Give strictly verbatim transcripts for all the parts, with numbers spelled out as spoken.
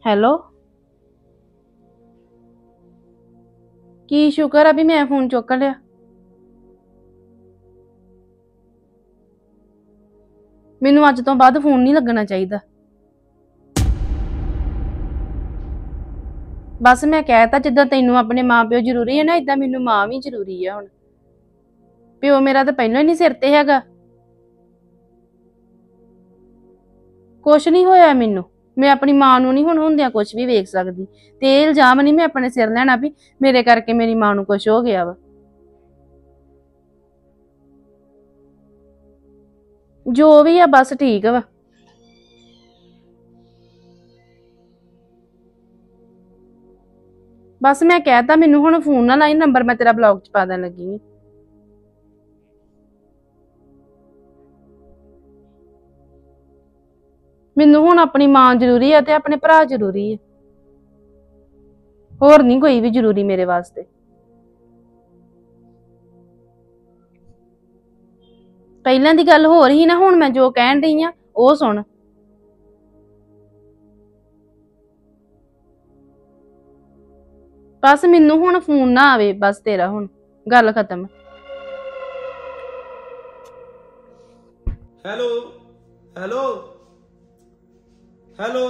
Hello. ਕੀ ਸ਼ੁਕਰ ਆ ਵੀ ਮੈਂ ਫੋਨ ਚੁੱਕ ਲਿਆ। ਮੈਨੂੰ ਅੱਜ ਤੋਂ ਬਾਅਦ ਫੋਨ ਨਹੀਂ ਲੱਗਣਾ ਚਾਹੀਦਾ। ਬਸ ਮੈਂ ਕਹਿਤਾ ਜਿੱਦਾਂ ਤੈਨੂੰ ਆਪਣੇ ਮਾਂ ਪਿਓ ਜ਼ਰੂਰੀ ਹੈ ਨਾ, ਇਦਾਂ ਮੈਨੂੰ ਮਾਂ ਵੀ ਜ਼ਰੂਰੀ ਆ। ਹੁਣ ਪਿਓ ਮੇਰਾ ਤਾਂ ਪਹਿਲਾਂ ਹੀ ਨਹੀਂ ਸਿਰ ਤੇ ਹੈਗਾ। ਕੁਛ ਨਹੀਂ ਹੋਇਆ ਮੈਨੂੰ। ਮੈਂ ਆਪਣੀ ਮਾਂ ਨੂੰ ਨਹੀਂ ਹੁਣ ਹੁੰਦਿਆਂ ਕੁਛ ਵੀ ਵੇਖ ਸਕਦੀ, ਤੇ ਇਹ ਇਲਜ਼ਾਮ ਨਹੀਂ ਮੈਂ ਆਪਣੇ ਸਿਰ ਲੈਣਾ ਵੀ ਮੇਰੇ ਕਰਕੇ ਮੇਰੀ ਮਾਂ ਨੂੰ ਕੁਛ ਹੋ ਗਿਆ ਵਾ। ਜੋ ਵੀ ਆ ਬਸ ਠੀਕ ਵਾ। ਬਸ ਮੈਂ ਕਹਿਤਾ ਮੈਨੂੰ ਹੁਣ ਫੋਨ ਨਾ ਲਾਈ, ਨੰਬਰ ਮੈਂ ਤੇਰਾ ਬਲੌਗ ਚ ਪਾ ਦੇਣ ਲੱਗੀ। ਮੈਨੂੰ ਹੁਣ ਆਪਣੀ ਮਾਂ ਜ਼ਰੂਰੀ ਆ ਤੇ ਆਪਣੇ ਭਰਾ ਜ਼ਰੂਰੀ ਆ, ਹੋਰ ਨਹੀਂ ਕੋਈ ਵੀ ਜ਼ਰੂਰੀ ਮੇਰੇ ਵਾਸਤੇ। ਪਹਿਲਾਂ ਦੀ ਗੱਲ ਹੋਰ ਹੀ ਨਾ, ਹੁਣ ਮੈਂ ਜੋ ਕਹਿਣ ਡਈ ਆ ਉਹ ਸੁਣ। ਬਸ ਮੈਨੂੰ ਹੁਣ ਫੋਨ ਨਾ ਆਵੇ, ਬਸ ਤੇਰਾ ਹੁਣ ਗੱਲ ਖਤਮ। Hello hello hello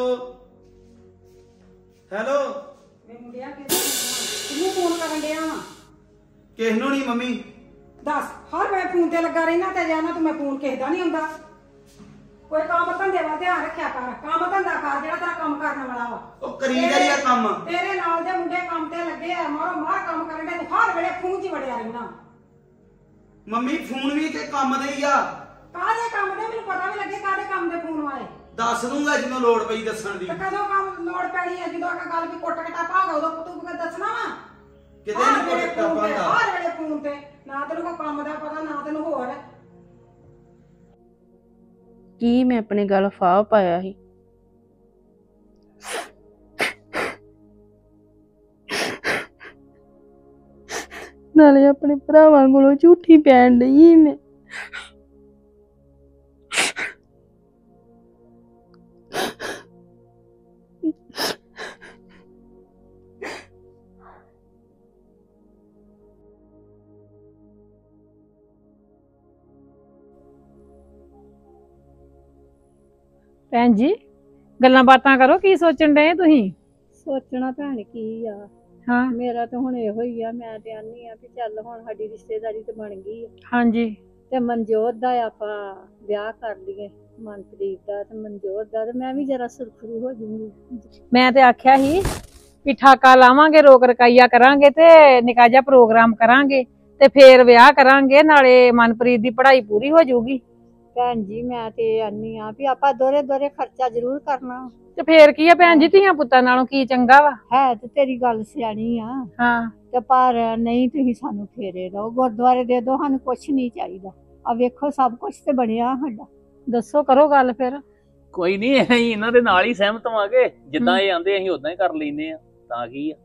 hello. ਮੈਂ ਮੁੰਡਿਆ ਕਿਹਨੂੰ ਫੋਨ ਕਰਨ ਡਿਆ ਵਾ? ਕਿਸ ਨੂੰ ਨਹੀਂ ਮੰਮੀ? ਦੱਸ, ਹਰ ਵੇਲੇ ਫੋਨ ਤੇ ਲੱਗਾ ਰਹਿਣਾ ਤੇ ਜਾਣਾ ਤੂੰ। ਮੈਂ ਫੋਨ ਕਿਸੇ ਦਾ ਨਹੀਂ ਹੁੰਦਾ। ਕੋਈ ਕੰਮ ਧੰਦੇ ਵੱਲ ਧਿਆਨ ਰੱਖਿਆ ਕਰ, ਕੰਮ ਧੰਦਾ ਕਰ ਜਿਹੜਾ ਤੇਰਾ ਕੰਮ ਕਰਨ ਵਾਲਾ ਵਾ। ਉਹ ਕਰੀ ਜਾਈ ਆ ਕੰਮ। ਤੇਰੇ ਨਾਲ ਦੇ ਮੁੰਡੇ ਕੰਮ ਤੇ ਲੱਗੇ ਆ, ਮਾਰੋ ਮਾਰ ਕੰਮ ਕਰਨ ਦੇ, ਤੂੰ ਹਰ ਵੇਲੇ ਫੋਨ 'ਚ ਹੀ ਵੜਿਆ ਰਹਿਣਾ। ਮੰਮੀ ਫੋਨ ਵੀ ਤੇ ਕੰਮ ਦੇ ਹੀ ਆ। ਕਾਹਦੇ ਕੰਮ ਦੇ? ਮੈਨੂੰ ਪਤਾ ਵੀ ਲੱਗੇ ਕਾਹਦੇ ਕੰਮ ਦੇ ਫੋਨ ਵਾਲੇ। ਦੱਸ ਦੂੰਗਾ ਜਦੋਂ ਲੋੜ ਪਈ ਦੱਸਣ ਦੀ। ਤੇ ਕਦੋਂ ਕੰਮ ਲੋੜ ਪੈਣੀ ਹੈ? ਜਦੋਂ ਆ ਗੱਲ ਵੀ ਕੁੱਟ ਕਟਾਪਾ ਹੋਗਾ ਉਦੋਂ ਤੂੰ ਕਿਵੇਂ ਦੱਸਣਾ ਵਾ? ਕਿਤੇ ਨਹੀਂ ਕੁੱਟ ਕਟਾਪਾ ਹੁੰਦਾ। ਹਰ ਵੇਲੇ ਫੋਨ ਤੇ, ਨਾ ਤੈਨੂੰ ਕੋਈ ਕੰਮ ਦਾ ਪਤਾ ਨਾ ਤੈਨੂੰ ਹੋਰ। ਕੀ ਮੈਂ ਆਪਣੇ ਗੱਲ ਫਾਹ ਪਾਇਆ ਸੀ। ਨਾਲੇ ਆਪਣੇ ਭਰਾਵਾਂ ਕੋਲੋਂ ਝੂਠੀ ਪੈਣ ਡਈ ਮੈਂ। ਭੈਣ ਜੀ ਗੱਲਾਂ ਬਾਤਾਂ ਕਰੋ, ਕੀ ਸੋਚਣ ਡਏ ਤੁਸੀਂ? ਸੋਚਣਾ ਭੈਣ ਕੀ ਆ, ਹਾਂ ਮੇਰਾ ਤਾਂ ਹੁਣ ਇਹੋ ਹੀ ਆ। ਮੈਂ ਤੇ ਆਨੀ ਆ ਵੀ ਚੱਲ ਹੁਣ ਸਾਡੀ ਰਿਸ਼ਤੇਦਾਰੀ ਤੇ ਬਣ ਗਈ ਆ ਹਾਂਜੀ ਤੇ ਮਨਜੋਤ ਦਾ ਆਪਾਂ ਵਿਆਹ ਕਰ ਲਈਏ, ਮਨਪ੍ਰੀਤ ਦਾ ਤੇ ਮਨਜੋਤ ਦਾ, ਤੇ ਮੈਂ ਵੀ ਜਰਾ ਸੁਰਖਰੂ ਹੋ ਜੂੰਗੀ। ਮੈਂ ਤੇ ਆਖਿਆ ਸੀ ਵੀ ਠਾਕਾ ਲਾਵਾਂਗੇ, ਰੋਕ ਰਕਾਈਆ ਕਰਾਂਗੇ ਤੇ ਨਿੱਕਾ ਜਿਹਾ ਪ੍ਰੋਗਰਾਮ ਕਰਾਂਗੇ ਤੇ ਫੇਰ ਵਿਆਹ ਕਰਾਂਗੇ, ਨਾਲੇ ਮਨਪ੍ਰੀਤ ਦੀ ਪੜ੍ਹਾਈ ਪੂਰੀ ਹੋ ਜਾਊਗੀ। ਭੈਣ ਜੀ ਮੈਂ ਤੇ ਆਨੀ ਆ ਵੀ ਆਪਾਂ ਦੋਰੇ ਦੋਰੇ ਖਰਚਾ ਜ਼ਰੂਰ ਕਰਨਾ। ਤੇ ਫੇਰ ਕੀ ਆ ਭੈਣ ਜੀ, ਧੀਆਂ ਪੁੱਤਾਂ ਨਾਲੋਂ ਕੀ ਚੰਗਾ ਵਾ। ਹੈ ਤੇ ਤੇਰੀ ਗੱਲ ਸਿਆਣੀ ਆ, ਹਾਂ ਤੇ ਪਰ ਨਹੀਂ ਤੁਸੀਂ ਸਾਨੂੰ ਫੇਰੇ ਦਿਓ, ਗੁਰਦੁਆਰੇ ਦੇ ਦਿਓ, ਸਾਨੂੰ ਕੁਛ ਨਹੀਂ ਚਾਹੀਦਾ। ਆ ਵੇਖੋ ਸਭ ਕੁਛ ਤੇ ਬਣਿਆ ਸਾਡਾ। ਦੱਸੋ ਕਰੋ ਗੱਲ ਫਿਰ। ਕੋਈ ਨਹੀਂ, ਅਸੀਂ ਇਹਨਾਂ ਦੇ ਨਾਲ ਹੀ ਸਹਿਮਤ ਹੋਵਾਂਗੇ, ਜਿੱਦਾਂ ਇਹ ਆਂਦੇ ਅਸੀਂ ਉਦਾਂ ਹੀ ਕਰ ਲੈਂਦੇ ਆ। ਤਾਂ ਕੀ ਆ,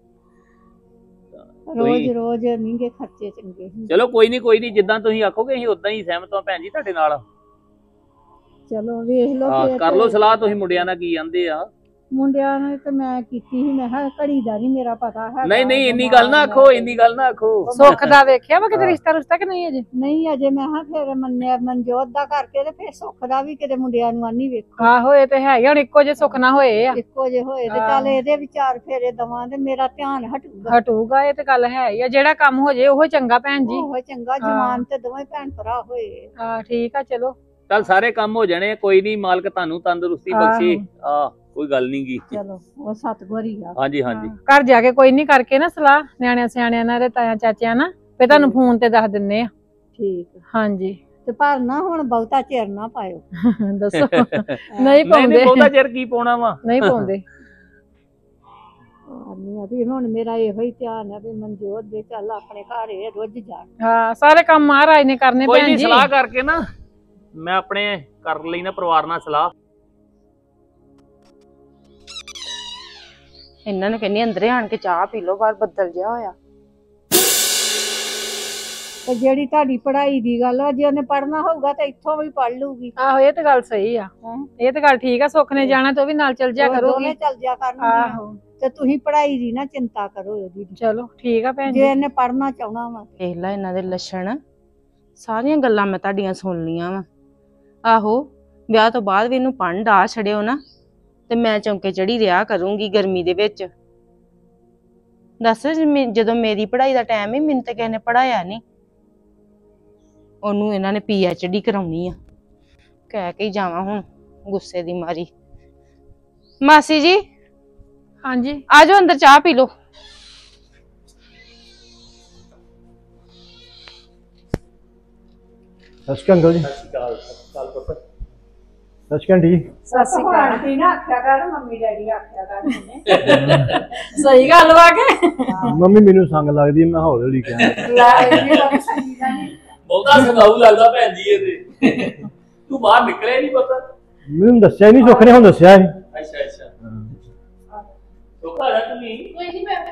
ਰੋਜ਼ ਰੋਜ਼ ਨਹੀਂਗੇ ਖਰਚੇ ਚੰਗੇ। ਚਲੋ ਕੋਈ ਨਹੀਂ ਕੋਈ ਨਹੀਂ, ਜਿੱਦਾਂ ਤੁਸੀਂ ਆਖੋਗੇ ਅਸੀਂ ਉਦਾਂ ਹੀ ਸਹਿਮਤ ਹਾਂ ਭੈਣ ਜੀ ਤੁਹਾਡੇ ਨਾਲ। ਚਲੋ ਵੇਖ ਲਓ, ਹਾਂ ਕਰ ਲਓ ਸਲਾਹ ਤੁਸੀਂ ਮੁੰਡਿਆਂ ਨਾਲ ਕੀ ਆਂਦੇ ਆ। ਮੁੰਡਿਆਂ ਨੇ ਤੇ ਮੈਂ ਕੀਤੀ ਸੀ, ਮੈਂ ਕਿਹਾ ਘੜੀ ਦਾ ਨਹੀਂ ਮੇਰਾ ਪਤਾ ਹੈ। ਨਹੀਂ ਨਹੀਂ ਇੰਨੀ ਗੱਲ ਨਾ ਆਖੋ, ਇੰਨੀ ਗੱਲ ਨਾ ਆਖੋ। ਸੁੱਖ ਦਾ ਵੇਖਿਆ ਵਾ ਕਿਤੇ ਰਿਸ਼ਤਾ ਰੁਸ਼ਤਾ ਕਿ ਨਹੀਂ ਅਜੇ? ਨਹੀਂ ਅਜੇ। ਮੈਂ ਕਿਹਾ ਫਿਰ ਮੰਨਿਆ ਮਨਜੋਤ ਦਾ ਕਰਕੇ ਤੇ ਫਿਰ ਸੁੱਖ ਦਾ ਵੀ ਕਿਤੇ ਮੁੰਡਿਆਂ ਨੂੰ ਆਨੀ ਵੇਖੋ। ਆਹੋ ਇਹ ਤੇ ਹੈ ਹੀ, ਹੁਣ ਇੱਕੋ ਜੇ ਸੁੱਖ ਨਾ ਹੋਏ ਆ, ਇੱਕੋ ਜੇ ਹੋਏ ਤੇ ਚੱਲ ਇਹਦੇ ਵਿਚਾਰ ਫੇਰੇ ਦਵਾਂ ਤੇ ਮੇਰਾ ਧਿਆਨ ਹਟੂਗਾ। ਹਟੂਗਾ, ਇਹ ਤੇ ਗੱਲ ਹੈ ਹੀ ਆ। ਜਿਹੜਾ ਕੰਮ ਹੋ ਜੇ ਉਹ ਚੰਗਾ ਭੈਣ ਜੀ। ਉਹ ਚੰਗਾ, ਜਵਾਨ ਤੇ ਦੋਵੇਂ ਭੈਣ ਭਰਾ ਹੋਏ। ਹਾਂ ਠੀਕ ਆ, ਚਲੋ ਚੱਲ ਸਾਰੇ ਕੰਮ ਹੋ ਜਾਣੇ, ਕੋਈ ਨਹੀਂ, ਮਾਲਕ ਤੁਹਾਨੂੰ ਤੰਦਰੁਸਤੀ ਬਖਸ਼ੇ। ਆ ਕੋਈ ਗੱਲ ਨੀ ਗੀ। ਚਲੋ ਉਹ ਸਤਿਗੁਰ ਹੀ ਆ। ਹਾਂਜੀ ਹਾਂਜੀ ਘਰ ਜਾ ਕੇ ਕੋਈ ਨਹੀਂ ਕਰਕੇ ਨਾ ਸਲਾਹ ਨਿਆਣਿਆਂ ਸਿਆਣਿਆਂ ਨਾਲ ਤੇ ਤਾਇਆ ਚਾਚਿਆਂ ਨਾਲ, ਫੇ ਤੁਹਾਨੂੰ ਫੋਨ ਤੇ ਦੱਸ ਦਿੰਨੇ ਆ। ਠੀਕ ਹਾਂਜੀ ਤੇ ਪਰ ਨਾ ਹੁਣ ਬਹੁਤਾ ਚਿਰ ਨਾ ਪਾਇਓ। ਦੱਸੋ ਨਹੀਂ ਨਹੀਂ ਪਾਉਂਦੇ, ਬਹੁਤਾ ਚਿਰ ਕੀ ਪਾਉਣਾ ਵਾ। ਨਹੀਂ ਪਾਉਂਦੇ। ਆਨੀ ਆ ਵੀ ਹੁਣ ਮੇਰਾ ਇਹੋ ਹੀ ਧਿਆਨ ਆ ਵੀ ਮਨਜੋਤ ਦੇ ਚੱਲ ਆਪਣੇ ਘਰ ਇਹ ਰੁੱਝ ਜਾਣ। ਹਾਂ ਸਾਰੇ ਕੰਮ ਮਹਾਰਾਜ ਨੇ ਕਰਨੇ ਕੋਈ ਭੈਣ ਨਹੀਂ, ਜੀ। ਸਲਾਹ ਕਰਕੇ ਨਾ ਮੈਂ ਆਪਣੇ ਕਰ ਲਈ ਨਾ ਪਰਿਵਾਰ ਨਾਲ ਸਲਾਹ। ਇਹਨਾਂ ਨੂੰ ਕਹਿੰਦੀ ਅੰਦਰੇ ਆਣ ਕੇ ਚਾਹ ਪੀ ਲਓ, ਬਾਹਰ ਬੱਦਲ ਜਿਹਾ ਹੋਇਆ। ਤੇ ਜਿਹੜੀ ਤੁਹਾਡੀ ਪੜ੍ਹਾਈ ਦੀ ਗੱਲ ਆ ਜੇ ਉਹਨੇ ਪੜ੍ਹਨਾ ਹੋਊਗਾ ਤਾਂ ਇੱਥੋਂ ਵੀ ਪੜ੍ਹ ਲੂਗੀ। ਆਹੋ ਇਹ ਤੇ ਗੱਲ ਸਹੀ ਆ, ਇਹ ਤੇ ਗੱਲ ਠੀਕ ਆ। ਸੁੱਖ ਨੇ ਜਾਣਾ ਤੇ ਉਹ ਵੀ ਨਾਲ ਚੱਲ ਜਾ ਕਰੂਗੀ। ਦੋਵੇਂ ਚੱਲ ਜਾ ਕਰਨਗੀਆਂ। ਆਹੋ ਤੇ ਤੁਸੀਂ ਪੜ੍ਹਾਈ ਦੀ ਨਾ ਚਿੰਤਾ ਕਰੋ ਇਹਦੀ। ਚਲੋ ਠੀਕ ਆ ਭੈਣ ਜੇ ਜੀ। ਇਹਨੇ ਪੜ੍ਹਨਾ ਚਾਹਣਾ ਵਾ ਵੇਖ ਲੈ ਇਹਨਾਂ ਦੇ ਲੱਛਣ, ਸਾਰੀਆਂ ਗੱਲਾਂ ਮੈਂ ਤੁਹਾਡੀਆਂ ਸੁਣ ਲੀਆਂ ਵਾ। ਆਹੋ ਵਿਆਹ ਤੋਂ ਬਾਅਦ ਵੀ ਇਹਨੂੰ ਪੜ੍ਹਨ ਡਾ ਛੜਿਓ ਨਾ ਤੇ ਮੈਂ ਚੌਂਕੇ ਚੜੀ ਰਿਹਾ ਕਰੂੰਗੀ ਗਰਮੀ ਦੇ ਵਿੱਚ। ਦੱਸ ਜਦੋਂ ਮੇਰੀ ਪੜ੍ਹਾਈ ਦਾ ਟਾਈਮ ਹੀ ਮੈਨੂੰ ਤਾਂ ਕਿਸੇ ਨੇ ਪੜ੍ਹਾਇਆ ਨਹੀਂ, ਉਹਨੂੰ ਇਹਨਾਂ ਨੇ ਪੀ ਐਚ ਡੀ ਕਰਾਉਣੀ ਆ। ਕਹਿ ਕੇ ਹੀ ਜਾਵਾਂ ਹੁਣ ਗੁੱਸੇ ਦੀ ਮਾਰੀ। ਮਾਸੀ ਜੀ ਹਾਂਜੀ ਆ ਜਾਓ ਅੰਦਰ ਚਾਹ ਪੀ ਲਓ। ਸਤਿ ਸ਼੍ਰੀ ਅਕਾਲ ਜੀ। ਸਤਿ ਸ਼੍ਰੀ ਅਕਾਲ ਚੱਲ ਪੁੱਤ। ਸਤਿ ਸ਼੍ਰੀ ਅਕਾਲ ਜੀ। ਸਤਿ ਸ਼੍ਰੀ ਅਕਾਲ। ਆਂਟੀ ਨਾ ਆਖਿਆ ਕਰ, ਮੰਮੀ ਡੈਡੀ ਆਖਿਆ ਕਰ ਉਹਨੇ। ਸਹੀ ਗੱਲ ਵਾ ਕੇ ਮੰਮੀ ਮੈਨੂੰ ਸੰਗ ਲੱਗਦੀ ਮੈਂ ਹੌਲੀ ਹੌਲੀ ਕਿਹਾ। ਲੈ ਇਹ ਗੱਲ ਸਹੀ ਦਾ ਨਹੀਂ। ਬਹੁਤਾ ਸਦਾਊ ਲੱਗਦਾ ਭੈਣ ਜੀ ਇਹਦੇ। ਤੂੰ ਬਾਹਰ ਨਿਕਲਿਆ ਨਹੀਂ ਪਤਾ। ਮੈਨੂੰ ਦੱਸਿਆ ਨਹੀਂ, ਸੁੱਖ ਨੇ ਹੁਣ ਦੱਸਿਆ ਸੀ। ਅੱਛਾ ਅੱਛਾ ਸੁੱਖਾ ਜਾ ਤੂੰ ਵੀ। ਕੋਈ ਨਹੀਂ ਮੈਂ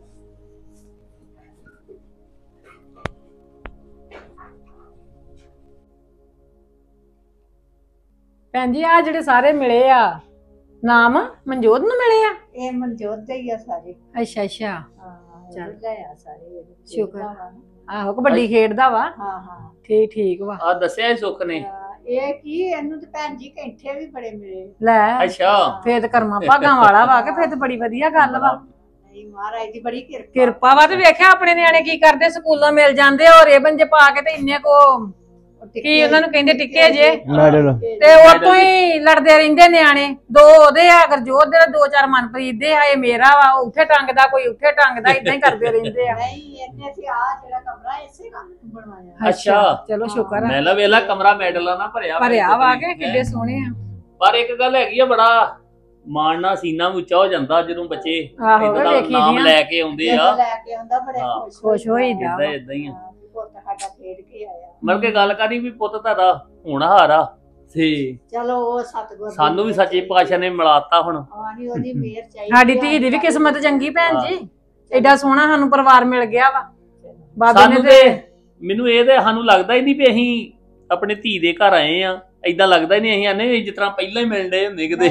ਭੈਣ ਜੀ ਆ ਜਿਹੜੇ ਸਾਰੇ ਮਿਲੇ ਆ ਨਾਮ ਮਨਜੋਤ ਨੂੰ ਮਿਲੇ ਆ? ਇਹ ਮਨਜੋਤ ਦੇ ਹੀ ਆ ਸਾਰੇ। ਅੱਛਾ ਅੱਛਾ ਹਾਂ ਚੱਲ ਆ ਸਾਰੇ ਇਹਦੇ। ਸ਼ੁਕਰ। ਆਹੋ ਕਬੱਡੀ ਖੇਡਦਾ ਵਾ। ਹਾਂ ਹਾਂ ਠੀਕ ਠੀਕ ਵਾ। ਆ ਦੱਸਿਆ ਸੀ ਸੁੱਖ ਨੇ। ਇਹ ਕੀ ਇਹਨੂੰ ਤੇ ਭੈਣ ਜੀ ਕੈਂਠੇ ਵੀ ਬੜੇ ਮਿਲੇ। ਲੈ ਅੱਛਾ ਫੇਰ ਤੇ ਕਰਮਾ ਭਾਗਾਂ ਵਾਲਾ ਵਾ ਕੇ ਫੇਰ ਤੇ ਬੜੀ ਵਧੀਆ ਗੱਲ ਵਾ। ਨਹੀਂ ਮਹਾਰਾਜ ਦੀ ਬੜੀ ਕਿਰਪਾ। ਕਿਰਪਾ ਵਾ। ਤੇ ਵੇਖਿਆ ਆਪਣੇ ਨਿਆਣੇ ਕੀ ਕਰਦੇ, ਸਕੂਲੋਂ ਮਿਲ ਜਾਂਦੇ ਔਰ ਇਹ ਬੰਜੇ ਪਾ ਕੇ ਤੇ ਇੰਨੇ ਕੋ ਕੀ ਉਹਨਾਂ ਨੂੰ ਕਹਿੰਦੇ ਟਿੱਕੇ ਜੇ ਮੈਡਲ। ਤੇ ਉਤੋਂ ਹੀ ਲੜਦੇ ਰਹਿੰਦੇ ਨਿਆਣੇ। ਦੋ ਉਹਦੇ ਆ ਗੁਰਜੋਤ ਦੇ, ਦੋ ਚਾਰ ਮਨਪ੍ਰੀਤ ਦੇ ਆ, ਇਹ ਮੇਰਾ ਵਾ। ਉਹ ਉੱਥੇ ਟੰਗਦਾ ਕੋਈ ਉੱਥੇ ਟੰਗਦਾ, ਇਦਾਂ ਹੀ ਕਰਦੇ ਰਹਿੰਦੇ ਆ। ਨਹੀਂ ਇਹਨੇ ਤੇ ਆ ਜਿਹੜਾ ਕਮਰਾ ਇਸੇ ਕੰਮ ਨੂੰ ਬਣਵਾਇਆ। ਅੱਛਾ ਚਲੋ ਸ਼ੁਕਰ ਆ ਮੈਂ ਲਾ ਵੇਲਾ ਕਮਰਾ ਮੈਡਲਾਂ ਨਾਲ ਭਰਿਆ ਭਰਿਆ ਵਾ ਕੇ ਕਿੱਡੇ ਸੋਹਣੇ ਆ। ਪਰ ਇੱਕ ਗੱਲ ਹੈਗੀ ਆ, ਬੜਾ ਮਾਣਨਾ ਸੀਨਾ ਉੱਚਾ ਹੋ ਜਾਂਦਾ ਜਦੋਂ ਬੱਚੇ ਆਹੋ ਇਹਨਾਂ ਦਾ ਵੇਖੀ ਨਾਮ ਦੀਆਂ ਲੈ ਕੇ ਆਉਂਦੇ ਆ। ਲੈ ਕੇ ਆਉਂਦਾ ਬੜੇ ਹਾਂ। ਖੁਸ਼ ਖੁਸ਼ ਹੋਈਦਾ ਇਦਾਂ ਇਦਾਂ ਹੀ ਆ। ਪੁੱਤ ਸਾਡਾ ਖੇਡ ਕੇ ਆਇਆ। ਮਤਲਬ ਕਿ ਗੱਲ ਕਰੀ ਵੀ ਪੁੱਤ ਤੁਹਾਡਾ ਹੋਣਹਾਰ ਆ ਤੇ ਚਲੋ ਉਹ ਸਤਿਗੁਰ ਦੀ ਸਾਨੂੰ ਵੀ ਸੱਚੇ ਪਾਤਸ਼ਾਹ ਨੇ ਮਿਲਾਤਾ ਹੁਣ। ਹਾਂ ਨਹੀਂ ਉਹਦੀ ਮਿਹਰ ਚਾਹੀਦੀ। ਸਾਡੀ ਧੀ ਦੀ ਵੀ ਕਿਸਮਤ ਚੰਗੀ ਭੈਣ ਜੀ, ਐਡਾ ਸੋਹਣਾ ਸਾਨੂੰ ਪਰਿਵਾਰ ਮਿਲ ਗਿਆ ਵਾ ਬਾਬੇ ਨੇ ਸਾਨੂੰ ਤੇ। ਤੇ ਮੈਨੂੰ ਇਹ ਤੇ ਸਾਨੂੰ ਲੱਗਦਾ ਹੀ ਨਹੀਂ ਵੀ ਅਸੀਂ ਆਪਣੇ ਧੀ ਦੇ ਘਰ ਆਏ ਆ। ਏਦਾਂ ਲੱਗਦਾ ਹੀ ਨਹੀਂ ਅਸੀਂ ਆਨੇ ਜਿਸ ਤਰ੍ਹਾਂ ਪਹਿਲਾਂ ਹੀ ਮਿਲਦੇ ਹੁੰਦੇ ਕਿਤੇ।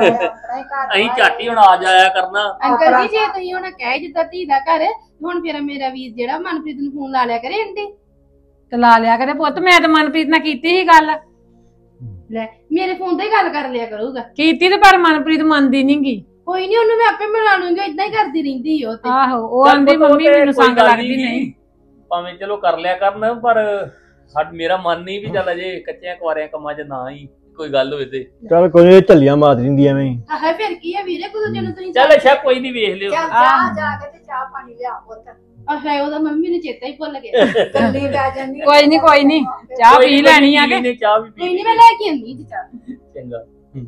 ਅਸੀਂ ਝੱਟ ਹੀ ਹੁਣ ਆ ਜਾਇਆ ਕਰਨਾ। ਅੰਕਲ ਜੀ ਜੇ ਤੁਸੀਂ ਹੁਣ ਕਹਿ ਜਿੱਦਾਂ ਧੀ ਦਾ ਘਰ, ਹੁਣ ਫਿਰ ਮੇਰਾ ਵੀਰ ਜਿਹੜਾ ਮਨਪ੍ਰੀਤ ਨੂੰ ਫੋਨ ਲਾ ਲਿਆ ਕਰੇ ਆਂਟੀ। ਤੇ ਲਾ ਲਿਆ ਕਰੇ ਪੁੱਤ। ਮੈਂ ਤੇ ਮਨਪ੍ਰੀਤ ਨਾਲ ਕੀਤੀ ਸੀ ਗੱਲ। ਲੈ ਮੇਰੇ ਫੋਨ ਤੇ ਹੀ ਗੱਲ ਕਰ ਲਿਆ ਕਰੂਗਾ। ਕੀਤੀ ਤੇ ਪਰ ਮਨਪ੍ਰੀਤ ਮੰਨਦੀ ਨੀ ਗੀ। ਕੋਈ ਨਹੀਂ ਉਹਨੂੰ ਮੈਂ ਆਪੇ ਮਿਲਾ ਲੂੰਗੀ, ਇਦਾਂ ਹੀ ਕਰਦੀ ਰਹਿੰਦੀ ਉਹ ਤੇ। ਆਹੋ ਉਹ ਚੱਲ ਆਂਦੀ ਪੁੱਤ, ਮੰਮੀ ਉਹ ਤੇ ਮੈਨੂੰ ਕੋਈ ਸੰਗ ਗੱਲ ਲੱਗਦੀ ਨੀ ਨਹੀਂ। ਭਾਵੇਂ ਚਲੋ ਕਰ ਲਿਆ ਕਰਨ, ਪਰ ਸਾਡ ਮੇਰਾ ਮਨ ਨਹੀਂ ਵੀ ਚੱਲ ਅਜੇ ਕੱਚਿਆਂ ਕੁਆਰਿਆਂ ਕੰਮਾਂ 'ਚ ਨਾ ਹੀ ਕੋਈ ਗੱਲ ਹੋਵੇ ਤੇ। ਚੱਲ ਕੋਈ ਝੱਲੀਆਂ ਮਾਰ ਦਿੰਦੀ ਐਵੇਂ ਹੀ। ਆਹ ਫਿਰ ਕੀ ਆ ਵੀਰੇ, ਕੁਦੋਂ ਜਦੋਂ ਤੁਸੀਂ ਚੱਲ ਅੱਛਾ ਕੋਈ ਨਹੀਂ ਵੇਖ ਲਿਓ। ਚੱਲ ਜਾ ਜਾ ਕੇ ਤੇ ਚਾਹ ਪਾਣੀ ਲਿਆ ਪੁੱਤ। ਆਹ ਉਹਦਾ ਮੰਮੀ ਨੂੰ ਚੇਤਾ ਹੀ ਭੁੱਲ ਗਿਆ। ਗੱਲੀ ਪੈ ਜਾਂਦੀ। ਕੋਈ ਨਹੀਂ ਕੋਈ ਨਹੀਂ ਚਾਹ ਕੋਈ ਪੀ ਨੀ, ਲੈਣੀ ਆ ਪੀ ਕਿ ਲੈਣੀ, ਚਾਹ ਵੀ ਕੋਈ ਪੀ ਨਹੀਂ ਮੈਂ ਲੈ ਕੇ ਆਉਂਦੀ ਜੀ ਚਾਹ। ਚੰਗਾ।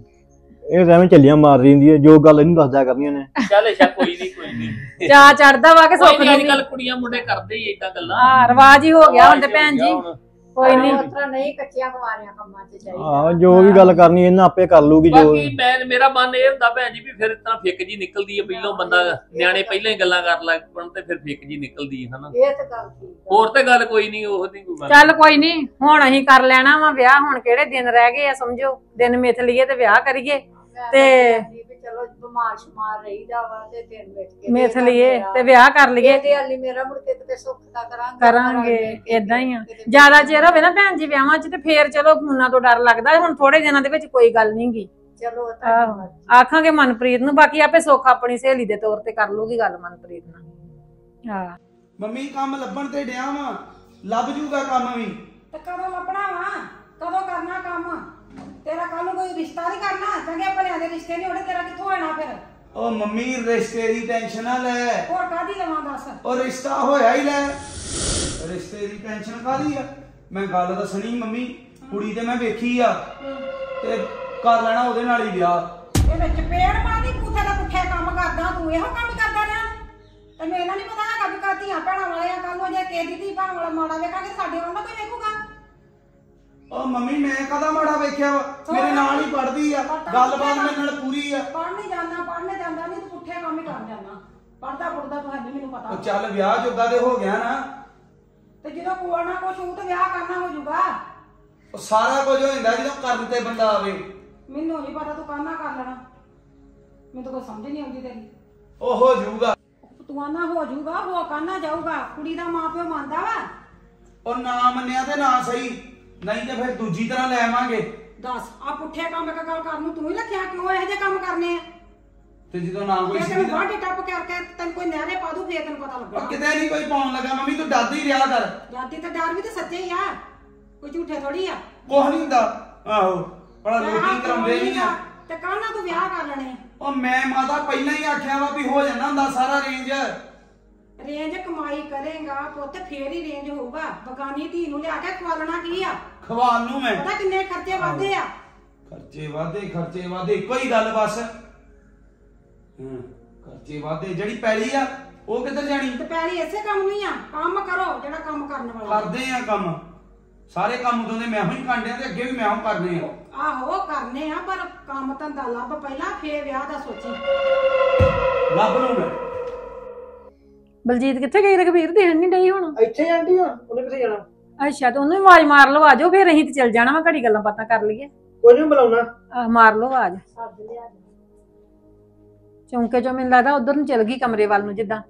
ਇਹ ਤਾਂ ਐਵੇਂ ਝੱਲੀਆਂ ਮਾਰ ਦਿੰਦੀ ਹੈ, ਜੋ ਗੱਲ ਇਹਨੂੰ ਦੱਸਦਿਆ ਕਰਨੀਆਂ ਨੇ। ਚੱਲ ਅੱਛਾ ਕੋਈ ਨਹੀਂ ਕੋਈ ਨਹੀਂ। ਚਾਹ ਚੜਦਾ ਵਾ ਕਿ ਕੋਈ ਸੁੱਖ ਨੀ, ਅੱਜ ਨੂੰ ਕੱਲ ਕੁੜੀਆਂ ਮੁੰਡੇ ਕਰਦੇ ਹੀ ਏਦਾਂ ਗੱਲਾਂ। ਹਾਂ ਰਿਵਾਜ ਹੀ ਹੋ ਗਿਆ ਹੁਣ ਤੇ ਭੈਣ ਜੀ। ਕੋਈ ਨਹੀਂ ਉਸ ਤਰ੍ਹਾਂ ਨਹੀਂ ਕੱਚੀਆਂ ਕੁਆਰੀਆਂ ਕੰਮਾਂ 'ਚ ਚਾਹੀਦਾ। ਆਹ ਜੋ ਵੀ ਗੱਲ ਕਰਨੀ ਇਹਨਾਂ ਆਪੇ ਕਰ ਲੂਗੀ। ਜੋ ਬਾਕੀ ਮੈਂ ਮੇਰਾ ਮਨ ਇਹ ਹੁੰਦਾ ਭੈਣ ਜੀ ਵੀ ਫਿਰ ਇਤਨਾ ਫਿੱਕ ਜੀ ਨਿਕਲਦੀ ਹੈ। ਪਹਿਲੋਂ ਬੰਦਾ ਨਿਆਣੇ ਪਹਿਲਾਂ ਹੀ ਗੱਲਾਂ ਕਰ ਲੱਗ ਪਣ ਤੇ ਫਿਰ ਫਿੱਕ ਜੀ ਨਿਕਲਦੀ ਹੈ ਹਨਾ। ਇਹ ਤਾਂ ਗੱਲ ਠੀਕ ਆ। ਹੋਰ ਤੇ ਗੱਲ ਕੋਈ ਨਹੀਂ, ਉਹ ਨਹੀਂ ਕੋਈ ਗੱਲ। ਚੱਲ ਕੋਈ ਨਹੀਂ ਹੁਣ ਅਸੀਂ ਕਰ ਲੈਣਾ ਵਾ ਵਿਆਹ। ਹੁਣ ਕਿਹੜੇ ਦਿਨ ਰਹਿ ਗਏ ਆ, ਸਮਝੋ ਦਿਨ ਮਿਥ ਲਈਏ ਤੇ ਵਿਆਹ ਕਰੀਏ ਤੇ ਚਲੋ ਬਿਮਾਰ ਸ਼ਮਾਰ ਰਹੀਦਾ ਵਾ ਤੇ ਦਿਨ ਵਿੱਚ ਕੇ ਮਿਥ ਲਈਏ ਤੇ ਵਿਆਹ ਕਰ ਲਈਏ। ਤੇ ਹਾਲੀ ਮੇਰਾ ਮੁੜ ਕੇ ਕਿਤੇ ਸੁੱਖ ਦਾ ਕਰਾਂਗੇ ਕਰਾਂਗੇ ਏਦਾਂ ਹੀ ਆ। ਜਿਆਦਾ ਚਿਰ ਹੋਵੇ ਨਾ ਭੈਣ ਜੀ ਵਿਆਹਾਂ 'ਚ ਤੇ ਫੇਰ ਚਲੋ ਫੋਨਾਂ ਤੋਂ ਡਰ ਲੱਗਦਾ। ਹੁਣ ਥੋੜੇ ਦਿਨਾਂ ਦੇ ਵਿੱਚ ਕੋਈ ਗੱਲ ਨੀ ਗੀ। ਚਲੋ ਆਹੋ ਆਖਾਂਗੇ ਮਨਪ੍ਰੀਤ ਨੂੰ, ਬਾਕੀ ਆਪੇ ਸੁੱਖ ਆਪਣੀ ਸਹੇਲੀ ਦੇ ਤੌਰ ਤੇ ਕਰ ਲੂਗੀ ਗੱਲ ਮਨਪ੍ਰੀਤ ਨਾਲ। ਹਾਂ ਮੰਮੀ ਕੰਮ ਲੱਭਣ ਤੇ ਡਿਆ ਵਾ, ਲੱਭ ਜੂਗਾ ਕੰਮ ਵੀ। ਤੇ ਕਦੋਂ ਲੱਭਣਾ ਵਾ? ਕਦੋਂ ਕਰਨਾ ਕੰਮ? ਤੇਰਾ ਕੱਲ ਨੂੰ ਕੋਈ ਰਿਸ਼ਤਾ ਨਹੀਂ ਕਰਨਾ? ਚੰਗੇ ਭਲਿਆਂ ਦੇ ਰਿਸ਼ਤੇ ਨਹੀਂ ਹੋਣੇ, ਤੇਰਾ ਕਿੱਥੋਂ ਆਣਾ ਫਿਰ? ਉਹ ਮੰਮੀ ਰਿਸ਼ਤੇ ਦੀ ਟੈਨਸ਼ਨ ਨਾ ਲੈ। ਹੋਰ ਕਾਹਦੀ ਲਵਾਂ ਦੱਸ? ਉਹ ਰਿਸ਼ਤਾ ਹੋਇਆ ਹੀ ਲੈ। ਰਿਸ਼ਤੇ ਦੀ ਟੈਨਸ਼ਨ ਕਾਹਦੀ ਆ? ਮੈਂ ਗੱਲ ਦੱਸਣੀ ਮੰਮੀ, ਕੁੜੀ ਤੇ ਮੈਂ ਵੇਖੀ ਆ ਤੇ ਕਰ ਲੈਣਾ ਉਹਦੇ ਨਾਲ ਹੀ ਵਿਆਹ। ਇਹਦੇ ਚਪੇੜ ਮਾਰਦੀ ਪੁੱਠੇ ਦਾ ਪੁੱਠੇ ਕੰਮ ਕਰਦਾ ਤੂੰ। ਇਹੋ ਕੰਮ ਕਰਦਾ ਰਿਹਾ ਤੈਨੂੰ ਇਹਨਾਂ ਨਹੀਂ ਪਤਾ ਹੈਗਾ ਵੀ ਘਰ ਧੀਆਂ ਭੈਣਾਂ ਵਾਲੇ ਆ। ਕੱਲ ਨੂੰ ਜੇ ਕਿਸੇ ਦੀ ਧੀ ਭੈਣ ਵਾਲਾ ਮਾੜਾ ਵੇਖਾਂਗੇ ਸਾਡੇ ਵੱਲ ਨਾ ਕੋਈ ਵੇਖੂਗਾ। ਉਹ ਮੰਮੀ ਮੈਂ ਕਦਾ ਮਾੜਾ ਵੇਖਿਆ ਵਾ? ਮੇਰੇ ਨਾਲ ਹੀ ਪੜਦੀ ਆ, ਗੱਲਬਾਤ ਮੇਰੇ ਨਾਲ ਪੂਰੀ ਆ। ਪੜ੍ਹਨੇ ਜਾਂਦਾ ਪੜ੍ਹਨੇ ਜਾਂਦਾ ਨਹੀਂ ਤੂੰ ਪੁੱਠੇ ਕੰਮ ਹੀ ਕਰ ਜਾਂਦਾ। ਪੜਦਾ ਪੁੱਟਦਾ ਤੂੰ ਹੈ ਨੀ, ਮੈਨੂੰ ਪਤਾ। ਉਹ ਚੱਲ ਵਿਆਹ ਜੋਗਾ ਤੇ ਹੋ ਗਿਆ ਨਾ। ਤੇ ਜਦੋਂ ਕੋਲ ਨਾ ਕੁਛ ਹੋਊ ਤੇ ਵਿਆਹ ਕਰਨਾ ਹੋ ਜਾਊਗਾ। ਉਹ ਸਾਰਾ ਕੁਝ ਹੋ ਜਾਂਦਾ ਜਦੋਂ ਕਰਨ ਤੇ ਬੰਦਾ ਆਵੇ। ਮੈਨੂੰ ਨਹੀਂ ਪਤਾ ਤੂੰ ਕਰਨਾ ਕਰ ਲੈਣਾ, ਮੈਨੂੰ ਤਾਂ ਕੋਈ ਸਮਝ ਨਹੀਂ ਆਉਂਦੀ ਤੇਰੀ। ਉਹ ਹੋ ਜਾਊਗਾ। ਤੂੰ ਆਨਾ ਹੋ ਜਾਊਗਾ, ਹੋ ਕਰਨਾ ਜਾਊਗਾ। ਕੁੜੀ ਦਾ ਮਾਂ ਪਿਓ ਮੰਨਦਾ ਵਾ? ਉਹ ਨਾ ਮੰਨਿਆ ਤੇ ਨਾ ਸਹੀ, ਨਹੀਂ ਤੇ ਫਿਰ ਦੂਜੀ ਤਰ੍ਹਾਂ ਲੈ ਆਵਾਂਗੇ। ਦੱਸ ਆ ਪੁੱਠੇ ਕੰਮ ਇੱਕ ਗੱਲ ਕਰਨ ਨੂੰ ਤੂੰ ਹੀ ਰੱਖਿਆ, ਕਿਉਂ ਇਹੋ ਜਿਹੇ ਕੰਮ ਕਰਨੇ ਆ? ਤੇ ਜਦੋਂ ਨਾ ਕੋਈ ਜੇ ਸੀ ਤੈਨੂੰ ਬਾਢੀ ਟੱਪ ਕਰਕੇ ਤੈਨੂੰ ਕੋਈ ਨਹਿਰੇ ਪਾ ਦੂ ਫੇਰ ਤੈਨੂੰ ਪਤਾ ਉਹ ਲੱਗਣਾ। ਕਿਤੇ ਨਹੀਂ ਕੋਈ ਪਾਉਣ ਲੱਗਾ। ਮੰਮੀ ਤੂੰ ਡਰਦੀ ਹੀ ਰਿਹਾ ਕਰ। ਦਾਦੀ ਤੇ ਡਰ ਵੀ ਤੇ ਸੱਚੇ ਹੀ ਆ, ਕੋਈ ਝੂਠੇ ਥੋੜੀ ਆ। ਕੁਛ ਨਹੀਂ ਹੁੰਦਾ। ਆਹੋ ਬੜਾ ਲੋਕੀ ਕਰਾਉਂਦੇ ਨਹੀਂ ਆ। ਤੇ ਕਾਹਨਾ ਤੂੰ ਵਿਆਹ ਕਰ ਲੈਣੇ? ਉਹ ਮੈਂ ਮਾਤਾ ਪਹਿਲਾਂ ਹੀ ਆਖਿਆ ਵਾ ਵੀ ਹੋ ਜਾਂਦਾ ਹੁੰਦਾ ਸਾਰਾ ਰੇਂਜ। ਰੇਂਜ ਕਮਾਈ ਕਰੇਗਾ ਪੁੱਤ ਫੇਰ ਹੀ ਰੇਂਜ ਹੋਊਗਾ। ਬਗਾਨੀ ਧੀ ਨੂੰ ਲਿਆ ਕੇ ਖਵਾਲਣਾ ਕੀ ਆ? ਖਵਾਲ ਨੂੰ ਮੈਂ ਪਤਾ ਕਿੰਨੇ ਖਰਚੇ ਵੱਧਦੇ ਆ? ਖਰਚੇ ਵਾਧੇ ਖਰਚੇ ਵਾਧੇ ਇੱਕੋ ਹੀ ਗੱਲ ਬਸ। ਹੂੰ ਖਰਚੇ ਵਾਧੇ। ਜਿਹੜੀ ਪੈਲੀ ਆ ਉਹ ਕਿੱਧਰ ਜਾਣੀ? ਤੇ ਪੈਲੀ ਇਸੇ ਕੰਮ ਨਹੀਂ ਆ। ਕੰਮ ਕਰੋ ਜਿਹੜਾ ਕੰਮ ਕਰਨ ਵਾਲਾ। ਕਰਦੇ ਆ ਕੰਮ ਸਾਰੇ ਕੰਮ ਉਦੋਂ ਦੇ ਮੈਂ ਹੀ ਕਾਂਡਿਆਂ ਤੇ ਅੱਗੇ ਵੀ ਮੈਂ ਹੀ ਕਰਨੇ ਆ। ਆਹੋ ਕਰਨੇ ਆ, ਪਰ ਕੰਮ ਧੰਦਾ ਲੱਭ ਪਹਿਲਾਂ ਫੇਰ ਵਿਆਹ ਦਾ ਸੋਚੀ। ਲੱਭ ਲੂ ਮੈਂ। ਬਲਜੀਤ ਕਿੱਥੇ ਗਈ? ਰਘਵੀਰ ਦੇਣ ਨਹੀਂ ਡਈ ਹੁਣ। ਇੱਥੇ ਆਂਟੀ ਹੁਣ ਉਹਨੇ ਕਿੱਥੇ ਜਾਣਾ? ਅੱਛਾ ਤੇ ਉਹਨੂੰ ਵੀ ਆਵਾਜ਼ ਮਾਰ ਲਓ, ਆਜੋ ਫਿਰ ਅਸੀਂ ਤੇ ਚੱਲ ਜਾਣਾ ਵਾ, ਘੜੀ ਗੱਲਾਂ ਬਾਤਾਂ ਕਰ ਲਈਏ। ਕੋਈ ਨਹੀਂ ਬੁਲਾਉਣਾ। ਆਹ ਮਾਰ ਲਓ ਆਵਾਜ਼। ਚੌਂਕੇ ਚੋਂ ਮੈਨੂੰ ਲੱਗਦਾ ਉਧਰ ਨੂੰ ਚਲ ਗਈ ਕਮਰੇ ਵੱਲ ਨੂੰ ਜਿੱਦਾਂ।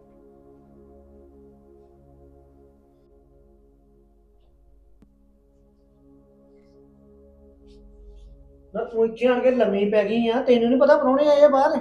ਨਾ ਤੂੰ ਇੱਥੇ ਆਣ ਕੇ ਲੰਮੀ ਪੈ ਗਈ ਆ, ਤੈਨੂੰ ਨਹੀਂ ਪਤਾ ਪ੍ਰਾਹੁਣੇ ਆਏ ਆ ਬਾਹਰ।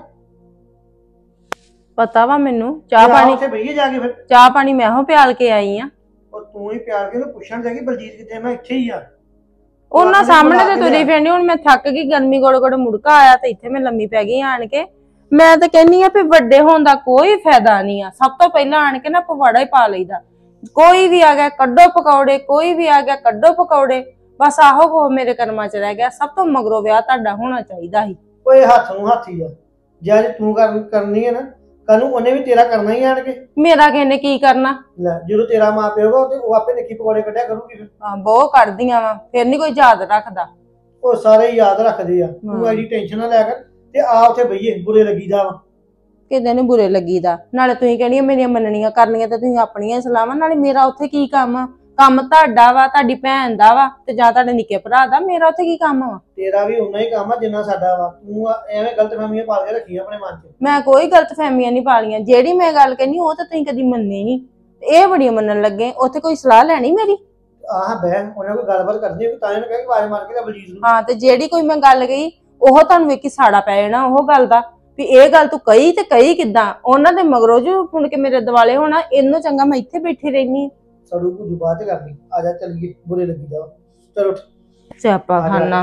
ਪਤਾ ਵਾ ਮੈਨੂੰ। ਚਾਹ ਪਾਣੀ ਉੱਥੇ ਬਈਏ ਜਾ ਕੇ ਫਿਰ। ਚਾਹ ਪਾਣੀ ਮੈਂ ਹੋ ਪਿਆਲ ਕੇ ਆਈ ਆ। ਉਹ ਤੂੰ ਹੀ ਪਿਆਰ ਕੇ ਉਹਨੂੰ ਪੁੱਛਣ ਜਾਗੀ ਬਲਜੀਤ ਕਿੱਥੇ? ਮੈਂ ਇੱਥੇ ਹੀ ਆ। ਉਹਨਾਂ ਸਾਹਮਣੇ ਤੇ ਤੁਰੀ ਫਿਰਨੀ। ਹੁਣ ਮੈਂ ਥੱਕ ਗਈ, ਗਰਮੀ ਗੋੜ ਗੋੜ ਮੁੜਕਾ ਆਇਆ ਤੇ ਇੱਥੇ ਮੈਂ ਲੰਮੀ ਪੈ ਗਈ ਆਣ ਕੇ। ਮੈਂ ਤਾਂ ਕਹਿੰਨੀ ਆ ਵੀ ਵੱਡੇ ਹੋਣ ਦਾ ਕੋਈ ਫਾਇਦਾ ਨਹੀਂ ਆ। ਸਭ ਤੋਂ ਪਹਿਲਾਂ ਆਣ ਕੇ ਨਾ ਪਵਾੜਾ ਹੀ ਪਾ ਲਈਦਾ। ਕੋਈ ਵੀ ਆ ਗਿਆ ਕੱਢੋ ਪਕੌੜੇ, ਕੋਈ ਵੀ ਆ ਗਿਆ ਕੱਢੋ ਪਕੌੜੇ। ਬਸ ਆਹੋ ਕੋ ਮੇਰੇ ਕਰਮਾਂ ਚ ਰਹਿ ਗਿਆ। ਸਭ ਤੋਂ ਮਗਰੋਂ ਵਿਆਹ ਤੁਹਾਡਾ ਹੋਣਾ ਚਾਹੀਦਾ ਸੀ। ਓਏ ਹੱਥ ਨੂੰ ਹੱਥ ਹੀ ਆ। ਜੇ ਅੱਜ ਤੂੰ ਕਰ ਕਰਨੀ ਹੈ ਨਾ, ਕੱਲ ਨੂੰ ਉਹਨੇ ਵੀ ਤੇਰਾ ਕਰਨਾ ਹੀ ਆਣ ਕੇ। ਮੇਰਾ ਕਿਸੇ ਨੇ ਕੀ ਕਰਨਾ? ਲੈ ਜਦੋਂ ਤੇਰਾ ਮਾਂ ਪਿਓ ਹੋਗਾ ਤੇ ਉਹ ਆਪੇ ਨਿੱਕੀ ਪਕੌੜੇ ਕੱਢਿਆ ਕਰੂਗੀ ਫਿਰ। ਹਾਂ ਬਹੁਤ ਕੱਢਦੀਆਂ ਵਾ, ਫਿਰ ਨੀ ਕੋਈ ਯਾਦ ਰੱਖਦਾ। ਉਹ ਸਾਰੇ ਯਾਦ ਰੱਖਦੇ ਆ। ਤੂੰ ਐਡੀ ਟੈਨਸ਼ਨ ਨਾ ਲੈ ਕਰ ਤੇ ਆ ਉੱਥੇ ਬਈਏ ਬੁਰੇ ਲੱਗੀਦਾ ਵਾ। ਕਿਤੇ ਨੀ ਬੁਰੇ ਲੱਗੀਦਾ। ਨਾਲੇ ਤੁਸੀਂ ਕਹਿਣੀਆਂ ਮੇਰੀਆਂ ਮੰਨਣੀਆਂ ਕਰਨੀਆਂ ਤੇ ਤੁਸੀਂ ਆਪਣੀਆਂ ਸਲਾਹਾਂ। ਨਾਲੇ ਮੇਰਾ ਉੱਥੇ ਕੀ ਕੰਮ ਆ? ਕੰਮ ਤੁਹਾਡਾ ਵਾ, ਤੁਹਾਡੀ ਭੈਣ ਦਾ ਵਾ ਤੇ ਜਾਂ ਤੁਹਾਡੇ ਨਿੱਕੇ ਭਰਾ ਦਾ। ਮੇਰਾ ਉੱਥੇ ਕੀ ਕੰਮ ਵਾ? ਤੇਰਾ ਵੀ ਉਨਾ ਹੀ ਕੰਮ ਆ ਜਿੰਨਾ ਸਾਡਾ ਵਾ। ਤੂੰ ਐਵੇਂ ਗਲਤਫਹਿਮੀਆਂ ਪਾਲ ਕੇ ਰੱਖੀਆਂ ਆਪਣੇ ਮਨ 'ਚ। ਮੈਂ ਕੋਈ ਗਲਤਫਹਿਮੀਆਂ ਨਹੀਂ ਪਾਲੀਆਂ। ਜਿਹੜੀ ਮੈਂ ਗੱਲ ਕਹਿੰਦੀ ਉਹ ਤਾਂ ਤੁਸੀਂ ਕਦੀ ਮੰਨੀ ਨਹੀਂ। ਇਹ ਬੜੀਆਂ ਮੰਨਣ ਲੱਗੇ। ਉੱਥੇ ਕੋਈ ਸਲਾਹ ਲੈਣੀ ਮੇਰੀ? ਆਹ ਬਹਿ ਉਹਨਾਂ ਕੋਈ ਗੱਲਬਾਤ ਕਰਨੀ ਹੋਵੇ ਤਾਂ ਇਹਨੇ ਕਹਿ ਕੇ ਆਵਾਜ਼ ਮਾਰ ਕੇ ਤਾਂ ਬਲਜੀਤ ਨੂੰ। ਹਾਂ ਤੇ ਜਿਹੜੀ ਕੋਈ ਮੈਂ ਗੱਲ ਕਹੀ ਉਹ ਤੁਹਾਨੂੰ ਵੇਖੀ ਸਾੜਾ ਪੈ ਜਾਣਾ ਉਹ ਗੱਲ ਦਾ ਵੀ ਇਹ ਗੱਲ ਤੂੰ ਕਹੀ ਤੇ ਕਹੀ ਕਿੱਦਾਂ। ਉਹਨਾਂ ਦੇ ਮਗਰੋਂ ਜੋ ਸੁਣ ਕੇ ਮੇਰੇ ਦਿਵਾਲੇ ਹੋਣਾ। ਇਹਨੂੰ ਚੰਗਾ ਮੈਂ ਇੱਥੇ ਬੈਠੀ ਰਹਿਨੀ। ਸੜੂ ਕੁਝ ਬਾਤ ਕਰਨੀ। ਆ ਜਾ ਚੱਲੀਏ, ਬੁਰੇ ਲੱਗੀ ਜਾ। ਚਲੋ ਸਿਆਪਾ ਖਾਨਾ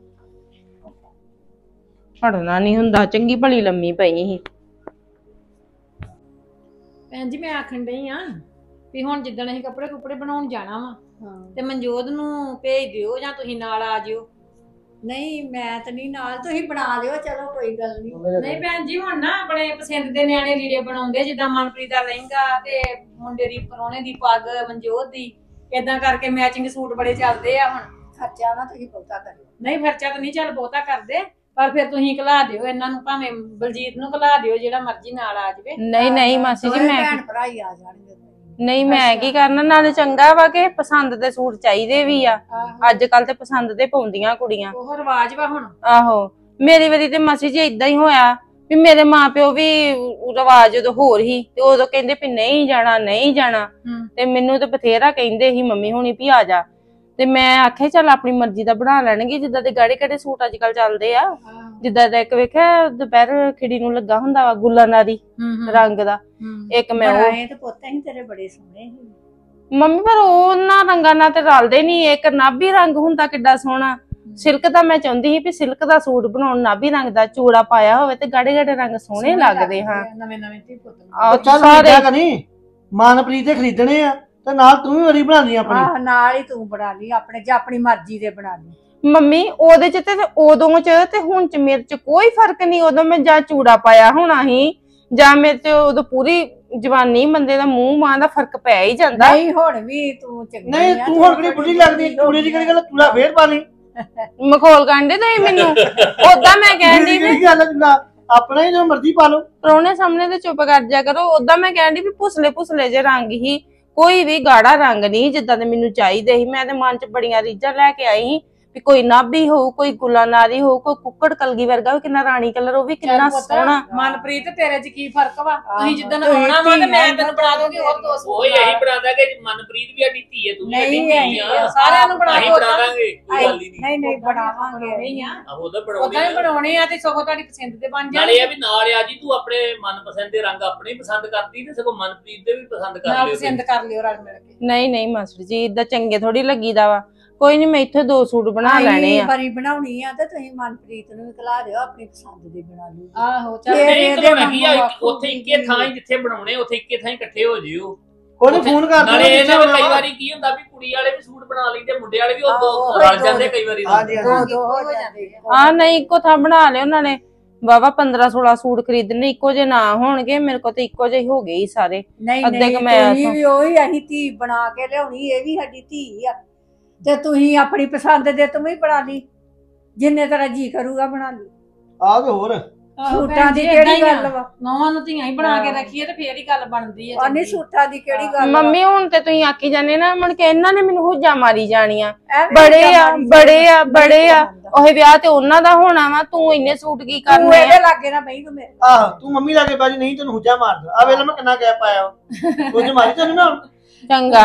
ਹਟਣਾ ਨਹੀਂ ਹੁੰਦਾ। ਚੰਗੀ ਭਲੀ ਲੰਮੀ ਪਈ ਸੀ। ਭੈਣ ਜੀ ਮੈਂ ਆਖਣ ਡਈ ਆ ਵੀ ਹੁਣ ਜਿੱਦਣ ਅਸੀਂ ਕੱਪੜੇ ਕੁਪੜੇ ਬਣਾਉਣ ਜਾਣਾ ਵਾ ਤੇ ਮਨਜੋਤ ਨੂੰ ਭੇਜ ਦਿਓ ਜਾਂ ਤੁਸੀਂ ਨਾਲ ਆ ਜਿਓ। ਨਹੀਂ ਮੈਂ ਤਾਂ ਨਹੀਂ ਨਾਲ, ਤੁਸੀਂ ਬਣਾ ਲਿਓ। ਚਲੋ ਕੋਈ ਗੱਲ ਨਹੀਂ। ਨਹੀਂ ਭੈਣ ਜੀ ਹੁਣ ਨਾ ਆਪਣੇ ਪਸੰਦ ਦੇ ਨਿਆਣੇ ਲੀੜੇ ਬਣਾਉਂਦੇ, ਜਿੱਦਾਂ ਮਨਪ੍ਰੀਤ ਦਾ ਲਹਿੰਗਾ ਤੇ ਮੁੰਡੇ ਦੀ ਪਰੋਣੇ ਦੀ ਪੱਗ, ਮਨਜੋਤ ਦੀ, ਏਦਾਂ ਕਰਕੇ ਮੈਚਿੰਗ ਸੂਟ ਬੜੇ ਚੱਲਦੇ ਆ ਹੁਣ। ਖਰਚਾ ਨਾ ਤੁਸੀਂ ਬਹੁਤਾ ਕਰਿਓ। ਨਹੀਂ ਖਰਚਾ ਤਾਂ ਨਹੀਂ ਚੱਲ ਬਹੁਤਾ ਕਰਦੇ, ਪਰ ਫਿਰ ਤੁਸੀਂ ਘਲਾ ਦਿਓ ਇਹਨਾਂ ਨੂੰ, ਭਾਵੇਂ ਬਲਜੀਤ ਨੂੰ ਘਲਾ ਦਿਓ, ਜਿਹੜਾ ਮਰਜ਼ੀ ਨਾਲ ਆ ਜਾਵੇ। ਨਹੀਂ ਨਹੀਂ ਮਾਸੀ ਜੀ ਮੈਂ ਭੈਣ ਭਰਾ ਹੀ ਆ ਜਾਣਗੇ। ਨਹੀਂ ਮੈਂ ਕੀ ਕਰਨਾ। ਨਾਲੇ ਚੰਗਾ ਵਾ ਕਿ ਪਸੰਦ ਦੇ ਸੂਟ ਚਾਹੀਦੇ ਵੀ ਆ। ਅੱਜ ਕੱਲ ਤੇ ਪਸੰਦ ਦੇ ਪਾਉਂਦੀਆਂ ਕੁੜੀਆਂ। ਉਹ ਰਿਵਾਜ ਵਾ ਹੁਣ। ਆਹੋ ਮੇਰੀ ਵਾਰੀ ਤੇ ਮਾਸੀ ਜੀ ਏਦਾਂ ਹੀ ਹੋਇਆ ਵੀ ਮੇਰੇ ਮਾਪਿਓ ਵੀ ਰਿਵਾਜ ਉਦੋਂ ਹੋਰ ਹੀ ਤੇ ਉਦੋਂ ਕਹਿੰਦੇ ਵੀ ਨਹੀਂ ਜਾਣਾ ਨਹੀਂ ਜਾਣਾ। ਤੇ ਮੈਨੂੰ ਤੇ ਬਥੇਰਾ ਕਹਿੰਦੇ ਸੀ ਮੰਮੀ ਹੁਣੀ ਵੀ ਆ ਜਾ। ਤੇ ਮੈਂ ਆਖਿਆ ਚੱਲ ਆਪਣੀ ਮਰਜ਼ੀ ਦਾ ਬਣਾ ਲੈਣਗੇ। ਜਿੱਦਾਂ ਦੇ ਗਾੜੇ ਗਾੜੇ ਸੂਟ ਅੱਜ ਕੱਲ ਚੱਲਦੇ ਆ। ਜਿੱਦਾਂ ਦਾ ਇੱਕ ਵੇਖਿਆ ਦੁਪਹਿਰ ਖਿੜੀ ਨੂੰ ਲੱਗਾ ਹੁੰਦਾ ਵਾ ਗੁਲਾਨਾਰੀ ਰੰਗ ਦਾ। ਇੱਕ ਮੈਂ ਉਹ ਤੇ ਪੁੱਤ ਅਸੀਂ ਤੇਰੇ ਬੜੇ ਸੋਹਣੇ ਸੀ ਮੰਮੀ, ਪਰ ਉਹਨਾਂ ਰੰਗਾਂ ਨਾਲ ਤੇ ਰਲਦੇ ਨੀ। ਇੱਕ ਨਾਭੀ ਰੰਗ ਹੁੰਦਾ ਕਿੱਡਾ ਸੋਹਣਾ। ਸਿਲਕ ਦਾ ਮੈਂ ਚਾਹੁੰਦੀ ਸੀ ਵੀ ਸਿਲਕ ਦਾ ਸੂਟ ਬਣਾਉਣ, ਨਾਭੀ ਰੰਗ ਦਾ ਚੂੜਾ ਪਾਇਆ ਹੋਵੇ ਤੇ ਗਾੜੇ ਗਾੜੇ ਰੰਗ ਸੋਹਣੇ ਲੱਗਦੇ। ਹਾਂ ਨਵੇਂ ਨਵੇਂ ਧੀ ਪੁੱਤ ਆਹ ਚੱਲ ਸਾਰੇ ਕਰੀ ਮਨਪ੍ਰੀਤ ਦੇ ਖਰੀਦਣੇ ਆ ਤੇ ਨਾਲ ਤੂੰ ਵੀ ਵਰੀ ਬਣਾ ਲਈ ਆਪਣੀ। ਆਹ ਨਾਲ ਹੀ ਤੂੰ ਬਣਾ ਲਈ ਆਪਣੇ, ਜਾਂ ਆਪਣੀ ਮਰਜ਼ੀ ਦੇ ਬਣਾ ਲਈ। ਮੰਮੀ ਉਹਦੇ ਚ ਤੇ ਉਦੋਂ ਚ ਤੇ ਹੁਣ ਚ ਮੇਰੇ ਚ ਕੋਈ ਫਰਕ ਨਹੀਂ। ਉਦੋਂ ਮੈਂ ਜਾਂ ਚੂੜਾ ਪਾਇਆ ਹੋਣਾ ਸੀ ਜਾਂ ਮੇਰੇ ਚ ਉਦੋਂ ਪੂਰੀ ਜਵਾਨੀ ਬੰਦੇ ਦਾ ਮੂੰਹ ਮਾਂ ਦਾ ਫਰਕ ਪੈ ਹੀ ਜਾਂਦਾ। ਨਹੀਂ ਹੁਣ ਵੀ ਤੂੰ ਚੰਗੀ ਨਹੀਂ ਤੂੰ ਹੁਣ ਕਿਹੜੀ ਬੁੱਢੀ ਲੱਗਦੀ। ਚੂੜੇ ਦੀ ਕਿਹੜੀ ਗੱਲ, ਚੂੜਾ ਫੇਰ ਪਾ ਲਈ। ਮਖੌਲ ਕਾਂਡੇ ਤੇ ਮੈਨੂੰ ਓਦਾਂ ਮੈਂ ਕਹਿੰਦੀ ਵੀ ਆਪਣਾ ਹੀ ਜੋ ਮਰਜ਼ੀ ਪਾ ਲਓ। ਪ੍ਰਾਹੁਣੇ ਸਾਹਮਣੇ ਤੇ ਚੁੱਪ ਕਰ ਜਾ ਕਰੋ। ਓਦਾਂ ਮੈਂ ਕਹਿੰਦੀ ਵੀ ਭੁਸਲੇ ਭੁਸਲੇ ਜੇ ਰੰਗ ਹੀ ਕੋਈ ਵੀ ਗਾੜਾ ਰੰਗ ਨਹੀਂ ਜਿੱਦਾਂ ਦੇ ਮੈਨੂੰ ਚਾਹੀਦੇ ਸੀ। ਮੈਂ ਤੇ ਮਨ ਚ ਬੜੀਆਂ ਰੀਝਾਂ ਲੈ ਕੇ ਆਈ ਸੀ ਵੀ ਕੋਈ ਨਾਭੀ ਹੋਊ, ਕੋਈ ਗੁਲਾਨਾਰੀ ਹੋਊ, ਕੋਈ ਕੁੱਕੜ ਕਲਗੀ ਵਰਗਾ ਵੀ ਕਿੰਨਾ ਰਾਣੀ ਕਲਰ, ਉਹ ਵੀ ਕਿੰਨਾ ਸੋਹਣਾ। ਮਨਪ੍ਰੀਤ ਤੇਰੇ 'ਚ ਕੀ ਫਰਕ ਵਾ? ਤੁਸੀਂ ਜਿੱਦਣ ਆਉਣਾ ਵਾ ਤੇ ਮੈਂ ਤੈਨੂੰ ਬਣਾ ਦੂੰਗੀ ਹੋਰ ਦੋ ਸੂਟ। ਉਹ ਇਹੀ ਬਣਾ ਦਾਂਗੇ ਮਨਪ੍ਰੀਤ ਵੀ ਸਾਡੀ ਧੀ ਹੈ, ਤੂੰ ਵੀ ਸਾਡੀ ਧੀ ਆ, ਸਾਰਿਆਂ ਨੂੰ ਬਣਾ ਅਸੀਂ ਬਣਾ ਦਾਂਗੇ, ਕੋਈ ਗੱਲ ਹੀ ਨਹੀਂ। ਨਹੀਂ ਨਹੀਂ ਬਣਾਵਾਂਗੇ ਨਹੀਂ ਆ ਆਹੋ ਉਹਦਾ ਉਦਾਂ ਬਣਾਉਣੇ ਹੀ ਬਣਾਉਣੇ ਆ ਤੇ ਸਗੋਂ ਤੁਹਾਡੀ ਪਸੰਦ ਦੇ ਬਣ ਨਾਲੇ ਜਾਣਗੇ। ਇਹ ਵੀ ਨਾਲ ਆ ਜੀ ਤੂੰ ਆਪਣੇ ਮਨਪਸੰਦ ਦੇ ਰੰਗ ਆਪਣੇ ਪਸੰਦ ਕਰਦੀ ਤੇ ਸਗੋਂ ਮਨਪ੍ਰੀਤ ਦੇ ਵੀ ਪਸੰਦ ਕਰ ਨਾਲ ਲਿਓ। ਪਸੰਦ ਕਰ ਲਿਓ ਰਲ ਮਿਲ ਕੇ। ਨਹੀਂ ਨਹੀਂ ਮਾਸਟਰ ਜੀ ਇਦਾਂ ਚੰਗੇ ਥੋੜੀ ਲੱਗੀਦਾ ਵਾ। ਕੋਈ ਨਹੀਂ ਮੈਂ ਇੱਥੇ ਦੋ ਸੂਟ ਬਣਾ ਲੈਣੇ ਆ। ਬਰੀ ਬਣਾਉਣੀ ਆ ਤੇ ਤੁਸੀਂ ਮਨਪ੍ਰੀਤ ਨੂੰ ਵੀ ਖਿਲਾ ਦਿਓ, ਆਪਣੀ ਪਸੰਦ ਦੀ ਬਣਾ ਲਓ। ਆਹੋ ਚੱਲ ਇਹ- ਨਹੀਂ ਇਹਦੇ ਕਰਾਉਣਾ ਕੀ ਆ, ਵਾਂਗੂ ਉੱਥੇ ਇੱਕੇ ਥਾਂ ਹੀ ਜਿੱਥੇ ਬਣਾਉਣੇ ਉੱਥੇ ਇੱਕੇ ਥਾਂ ਹੀ ਇਕੱਠੇ ਹੋ ਜਿਓ। ਉਹਨੂੰ ਫੋਨ ਕਰ ਨਾਲੇ ਇਹਨਾਂ ਵਿੱਚ ਕਈ ਵਾਰੀ ਕੀ ਹੁੰਦਾ ਵੀ ਕੁੜੀ ਵਾਲੇ ਵੀ ਸੂਟ ਬਣਾ ਲੈਂਦੇ, ਮੁੰਡੇ ਵਾਲੇ ਵੀ ਉਹ ਦੋ ਆਹੋ, ਰਲ ਦੋ- ਜਾਂਦੇ ਕਈ ਵਾਰੀ। ਹਾਂਜੀ ਦੋ ਹਾਂਜੀ ਦੋ ਹੋ ਜਾਂਦੇ ਆ। ਹਾਂ ਨਹੀਂ ਇੱਕੋ ਥਾਂ ਬਣਾ ਲਿਓ ਉਹਨਾਂ ਨੇ। ਵਾਵਾ ਪੰਦਰਾਂ ਸੋਲਾਂ ਸੂਟ ਖਰੀਦਣੇ, ਇੱਕੋ ਜਿਹੇ ਨਾ ਹੋਣਗੇ। ਮੇਰੇ ਕੋਲ ਤੇ ਇੱਕੋ ਜਿਹੇ ਹੋ ਗਏ ਹੀ ਸਾਰੇ। ਨਹੀਂ ਅੱਧੇ ਨਹੀਂ ਕੁ ਮੈਂ ਤੁਸੀਂ ਇੱਥੋਂ- ਵੀ ਉਹੀ ਅਸੀਂ ਧੀ ਬਣਾ ਕੇ ਲਿਆਉਣੀ, ਇਹ ਵੀ ਸਾਡੀ ਧੀ ਆ ਤੇ ਤੁਸੀਂ ਆਪਣੀ ਪਸੰਦ ਦੇ ਤੂੰ ਵੀ ਬਣਾ ਲਈ, ਜਿੰਨੇ ਤਰ੍ਹਾਂ ਜੀ ਕਰੂਗਾ ਬਣਾ ਲਈ। ਆਹ ਤੇ ਹੋਰ ਸੂਟਾਂ ਦੀ ਕਿਹੜੀ ਗੱਲ ਵਾ? ਨੌਵਾਂ ਨੂੰ ਧੀਆਂ ਹੀ ਬਣਾ ਕੇ ਰੱਖੀਏ ਤੇ ਫੇਰ ਹੀ ਗੱਲ ਬਣਦੀ ਹੈ। ਆ ਨਹੀਂ ਸੂਟਾਂ ਦੀ ਕਿਹੜੀ ਗੱਲ ਵਾ? ਮੰਮੀ ਹੁਣ ਤੇ ਤੁਸੀਂ ਆਖੀ ਜਾਂਦੇ ਨਾ ਮੁੜ ਕੇ ਇਹਨਾਂ ਨੇ ਮੈਨੂੰ ਹੁੱਜਾ ਮਾਰੀ ਜਾਣੀਆਂ। ਐਵੇਂ ਬੜੇ ਆ ਮਾਰੀ ਬੜੇ ਆ ਜਾਂਦੀ। ਬੜੇ ਆ ਉਹ ਵਿਆਹ ਤੇ ਉਹਨਾਂ ਦਾ ਹੋਣਾ ਵਾ, ਤੂੰ ਇੰਨੇ ਸੂਟ ਕੀ ਤੂੰ ਕਰਨੇ ਇਹਦੇ ਆ? ਲਾਗੇ ਨਾ ਬਈ ਤੂੰ ਮੇਰੇ। ਆਹ ਤੂੰ ਮੰਮੀ ਲਾਗੇ ਬਾਜੀ ਨਹੀਂ ਤੈਨੂੰ ਹੁੱਜਾ ਮਾਰਦਾ। ਆ ਵੇਲੇ ਮੈਂ ਕਿੰਨਾ ਕਹਿ ਪਾਇਆ ਉਹ ਜੇ ਮਾਰੀ ਤੈਨੂੰ ਨਾ ਚੰਗਾ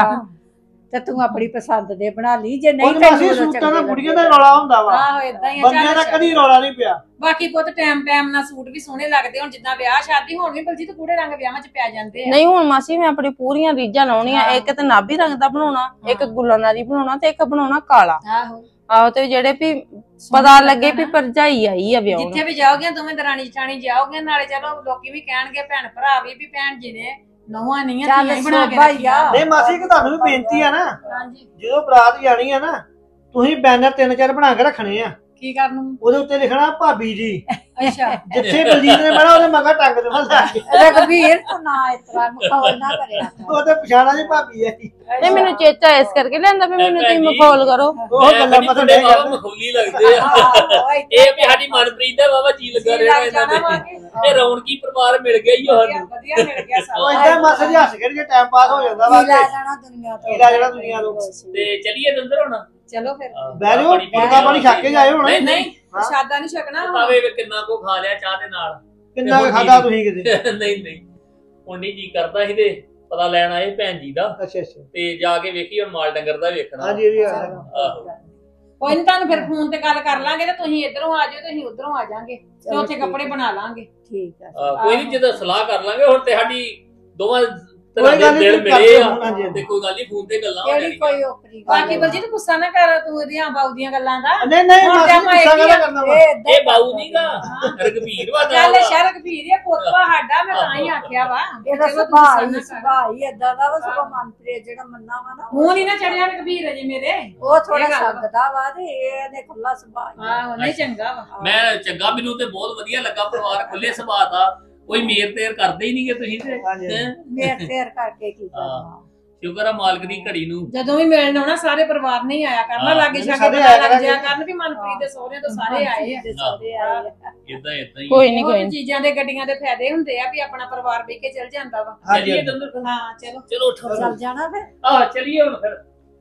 ਤੇ ਤੂੰ ਆਪਣੀ ਪਸੰਦ ਦੇ ਬਣਾ ਲਈ, ਜੇ ਨਹੀਂ ਉਹ ਮਾਸੀ ਸੂਟਾਂ ਦਾ ਬੁੜੀਆਂ ਦਾ ਰੌਲਾ ਹੁੰਦਾ ਵਾ, ਆਹੋ ਇਦਾਂ ਹੀ ਆ। ਬੰਦਿਆਂ ਦਾ ਕਦੀ ਰੌਲਾ ਨਹੀਂ ਪਿਆ। ਬਾਕੀ ਪੁੱਤ ਟਾਈਮ ਟਾਈਮ ਨਾਲ ਸੂਟ ਵੀ ਸੋਹਣੇ ਲੱਗਦੇ ਹੁਣ, ਜਿੱਦਾਂ ਵਿਆਹ ਸ਼ਾਦੀ ਹੋਣ ਵੀ ਬਲਜੀਤ ਗੂੜੇ ਰੰਗ ਵਿਆਹਾਂ 'ਚ ਪੈ ਜਾਂਦੇ ਆ। ਨਹੀਂ ਹੁਣ ਮਾਸੀ ਮੈਂ ਆਪਣੀ ਪੂਰੀਆਂ ਰੀਝਾਂ ਲਾਉਣੀਆਂ। ਇੱਕ ਤੇ ਨਾਭੀ ਰੰਗ ਦਾ ਬਣਾਉਣਾ, ਇੱਕ ਗੁਲਾਨਾਰੀ ਬਣਾਉਣਾ ਤੇ ਇੱਕ ਬਣਾਉਣਾ ਕਾਲਾ। ਆਹੋ ਆਹੋ ਤੇ ਜਿਹੜੇ ਵੀ ਪਤਾ ਲੱਗੇ ਵੀ ਭਰਜਾਈ ਆਈ ਆ ਵਿਆਹ। ਜਿੱਥੇ ਵੀ ਜਾਓਗੇ ਦੋਵੇਂ ਦਰਾਣੀ ਜਠਾਣੀ ਜਾਓਗੇ, ਨਾਲੇ ਚਲੋ ਲੋਕੀ ਵੀ ਕਹਿਣਗੇ ਭੈਣ ਭਰਾ ਵੀ ਵੀ ਭੈਣ ਜੀ ਨੇ ਨੌਵਾਂ ਨਹੀਂ ਆ ਚੱਲ ਧੀਆਂ ਹੀ ਬਣਾ ਕੇ ਸੋਭਾ ਹੀ ਰੱਖੀਆਂ। ਆ। ਨਹੀਂ ਮਾਸੀ ਕਿ ਤੁਹਾਨੂੰ ਵੀ ਬੇਨਤੀ ਆ ਨਾ, ਹਾਂਜੀ ਜਦੋਂ ਬਰਾਤ ਜਾਣੀ ਆ ਨਾ ਤੁਸੀਂ ਬੈਨਰ ਤਿੰਨ ਚਾਰ ਬਣਾ ਕੇ ਰੱਖਣੇ ਆ। ਕੀ ਕਰਨ ਨੂੰ? ਉਹਦੇ ਉੱਤੇ ਲਿਖਣਾ ਭਾਬੀ ਜੀ, ਅੱਛਾ ਜਿੱਥੇ ਬਲਜੀਤ ਨੇ ਬਣਾ ਉਹਦੇ ਮਗਰ ਟੰਗ ਦੇਣਾ ਲਾ ਕੇ। ਰਘਬੀਰ ਤੂੰ ਨਾ ਇਸ ਤਰ੍ਹਾਂ ਮਖੌਲ ਨਾ ਕਰਿਆ ਕਰ। ਉਹ ਤੇ ਪਛਾਣਾ ਜੀ ਭਾਬੀ ਹੈ ਜੀ। ਨਹੀਂ ਮੈਨੂੰ ਚੇਚਾ ਇਸ ਕਰਕੇ ਲਿਆਂਦਾ ਵੀ ਮੈਨੂੰ ਤੁਸੀਂ ਮਖੌਲ ਕਰੋ। ਉਹ ਗੱਲਾਂ ਮਤ ਤੁਹਾਡੇ ਨਹੀਂ ਬਾਬਾ ਕਰਦੇ। ਮਖੌਲੀ ਲੱਗਦੇ ਆ। ਆਹੋ, ਇਹ ਵੀ ਸਾਡੀ ਮਨਪ੍ਰੀਤ ਦਾ ਬਾਬਾ ਜੀ ਲੱਗਾ ਰਿਹਾ ਇਹਨਾਂ ਦੇ। ਇਹ ਰੌਣਕੀ ਪਰਿਵਾਰ ਮਿਲ ਗਿਆ ਹੀ ਸਾਨੂੰ। ਵਧੀਆ ਮਿਲ ਗਿਆ ਉਹ ਸਾਰਾ। ਇਦਾਂ ਮਾਸਾ ਜੀ ਹੱਸ ਖੇਡ ਕੇ ਟਾਈਮ ਪਾਸ ਹੋ ਜਾਂਦਾ ਵਾ। ਕੀ ਲੈ ਜਾਣਾ ਦੁਨੀਆ ਤੋਂ? ਕੀ ਲੈ ਜਾਣਾ ਦੁਨੀਆ ਤੋਂ? ਤੇ ਚਲੀਏ ਦੰਦਰ ਹੁਣ ਚਲੋ ਫਿਰ ਬਹਿ ਜਾਓ, ਮੁਰਗਾ ਪਾਣੀ ਛੱਕ ਕੇ ਜਾਇਓ ਹੁਣ। ਨਹੀਂ ਨਹੀਂ ਨਹੀਂ ਸ਼ਾਦਾ ਨਹੀਂ ਛਕਣਾ ਹੁਣ। ਭਾਵੇਂ ਵੀ ਕਿੰਨਾ ਕੋ ਖਾ ਲਿਆ ਚਾਹ ਦੇ ਨਾਲ। ਕਿੰਨਾ ਕੁ ਖਾਦਾ ਤੁਸੀਂ ਕਿਤੇ? ਨਹੀਂ ਨਹੀਂ ਹੁਣ ਨਹੀਂ ਜੀ ਕਰਦਾ ਸੀ ਤੇ ਪਤਾ ਲੈਣ ਆਏ ਭੈਣ ਜੀ ਦਾ, ਅੱਛਾ ਅੱਛਾ ਤੇ ਜਾ ਕੇ ਵੇਖੀ ਹੁਣ ਮਾਲ ਡੰਗਰ ਦਾ ਵੇਖਣਾ। ਹਾਂਜੀ ਇਹ ਵੀ ਆ। ਆਹੋ ਕੋਈ ਨਹੀਂ ਤੁਹਾਨੂੰ ਫਿਰ ਫੋਨ ਤੇ ਗੱਲ ਕਰ ਲਾਂਗੇ ਤੇ ਤੁਸੀਂ ਇਧਰੋਂ ਆ ਜਾਓ ਤੇ ਅਸੀਂ ਉਧਰੋਂ ਆ ਜਾਾਂਗੇ ਤੇ ਉੱਥੇ ਕੱਪੜੇ ਬਣਾ ਲਾਂਗੇ। ਠੀਕ ਆ। ਆਹ, ਕੋਈ ਨਹੀਂ ਜਦੋਂ ਸਲਾਹ ਕਰ ਲਾਂਗੇ। ਹੁਣ ਤੇ ਸਾਡੀ ਦੋਵਾਂ ਕੋਈ ਤਰ੍ਹਾਂ ਗੱਲ ਦੇ ਨੀ, ਦਿਲ ਤੁਸੀਂ ਮਿਲੇ ਕਰਦੇ ਆ ਹੋ, ਹਾਂਜੀ, ਹਾਂਜੀ। ਤੇ ਕੋਈ ਗੱਲ ਨਹੀਂ ਫੋਨ ਤੇ ਗੱਲਾਂ ਹੋ ਕਿਹੜੀ ਜਾਣੀਆਂ। ਕੋਈ ਓਪਰੀ ਗੱਲ ਬਾਕੀ ਬਲਜੀਤ ਗੁੱਸਾ ਨਾ ਕਰ ਤੂੰ ਇਹਦੀਆਂ ਬਾਊ ਦੀਆਂ ਗੱਲਾਂ ਦਾ। ਨਹੀਂ ਨਹੀਂ ਹੁਣ ਮਾਸੀ ਤੇ ਆਪਾਂ ਗੁੱਸਾ ਇੱਕ ਹੀ ਕਾਹਦਾ ਆ। ਕਰਨਾ ਵਾ? ਇਹ ਏਦਾਂ ਹੀ ਇਹ ਬਾਊ ਨਹੀਂਗਾ ਰਗਵੀਰ ਵਾ ਚੱਲ ਨਾਲ। ਸ਼ਰਕ ਵੀਰ ਇਹ ਪੁੱਤਵਾ ਸਾਡਾ, ਮੈਂ ਤਾਂ ਹੀ ਆਖਿਆ ਵਾ। ਇਹਦਾ ਚਲੋ ਤੂੰ ਸੁਭਾਅ ਗੁੱਸਾ ਨਾ ਹੀ ਕਰ। ਸੁਭਾਅ ਹੀ ਏਦਾਂ ਦਾ ਵਾ। ਸਗੋਂ ਮਨਪ੍ਰੀਤ ਜਿਹੜਾ ਮੰਨਾ ਵਾ ਨਾ ਮੂੰਹ ਨਹੀਂ ਨਾ ਚੜਿਆ ਰਗਵੀਰ ਅਜੇ ਮੇਰੇ। ਉਹ ਥੋੜਾ ਇਹ ਗੱਲ ਵਾ। ਸੰਗਦਾ ਵਾ ਤੇ ਇਹਨੇ ਖੁੱਲਾ ਸੁਭਾਅ ਹੀ ਆ। ਆਹੋ ਨਹੀਂ ਚੰਗਾ ਵਾ। ਮੈਂ ਚੰਗਾ, ਮੈਨੂੰ ਤੇ ਬਹੁਤ ਵਧੀਆ ਲੱਗਾ। ਪਰਿਵਾਰ ਖੁੱਲੇ ਸੁਭਾਅ ਦਾ, ਕੋਈ ਮੇਰ ਤੇਰ ਕਰਦੇ ਹੀ ਨਹੀਂਗੇ ਤੁਸੀਂ ਤੇ। ਹਾਂਜੀ। ਹੈਂ? ਮੇਰ ਤੇਰ ਕਰਕੇ ਕੀ ਕਰਨਾ। ਸ਼ੁਕਰ ਆ ਮਾਲਕ ਦੀ ਘੜੀ ਨੂੰ। ਜਦੋਂ ਵੀ ਮਿਲਣ ਆਉਣਾ ਸਾਰੇ ਪਰਿਵਾਰ ਨੇ ਹੀ ਆਇਆ ਕਰਨਾ, ਹਾਂ, ਲਾਗੇ ਨਹੀਂ, ਛਾਗੇ ਸਾਰੇ ਪਤਾ ਆਇਆ ਲੱਗ ਕਰਾਂਗੇ। ਜਾਇਆ ਕਰਨ ਵੀ ਮਨਪ੍ਰੀਤ ਦੇ ਸਹੁਰੇ ਤੋਂ ਸਾਰੇ ਆਏ ਆ। ਦੇ ਸਾਰੇ ਆਏ ਆ। ਇਦਾਂ ਇਦਾਂ ਹੀ ਕੋਈ ਨਹੀਂ ਉਹ ਕੋਈ ਤੇ ਨੀ। ਚੀਜ਼ਾਂ ਦੇ ਗੱਡੀਆਂ ਦੇ ਫਾਇਦੇ ਹੁੰਦੇ ਆ ਵੀ ਆਪਣਾ ਪਰਿਵਾਰ ਵੇਖ ਕੇ ਚੱਲ ਜਾਂਦਾ ਵਾ। ਹਾਂਜੀ, ਚਲੀਏ ਹਾਂਜੀ। ਦੰਦਰ। ਹਾਂ ਚਲੋ ਚਲੋ ਉਠੋ ਚੱਲ ਜਾਣਾ ਫਿਰ। ਆਹ ਚਲੀਏ ਹੁਣ ਫਿਰ।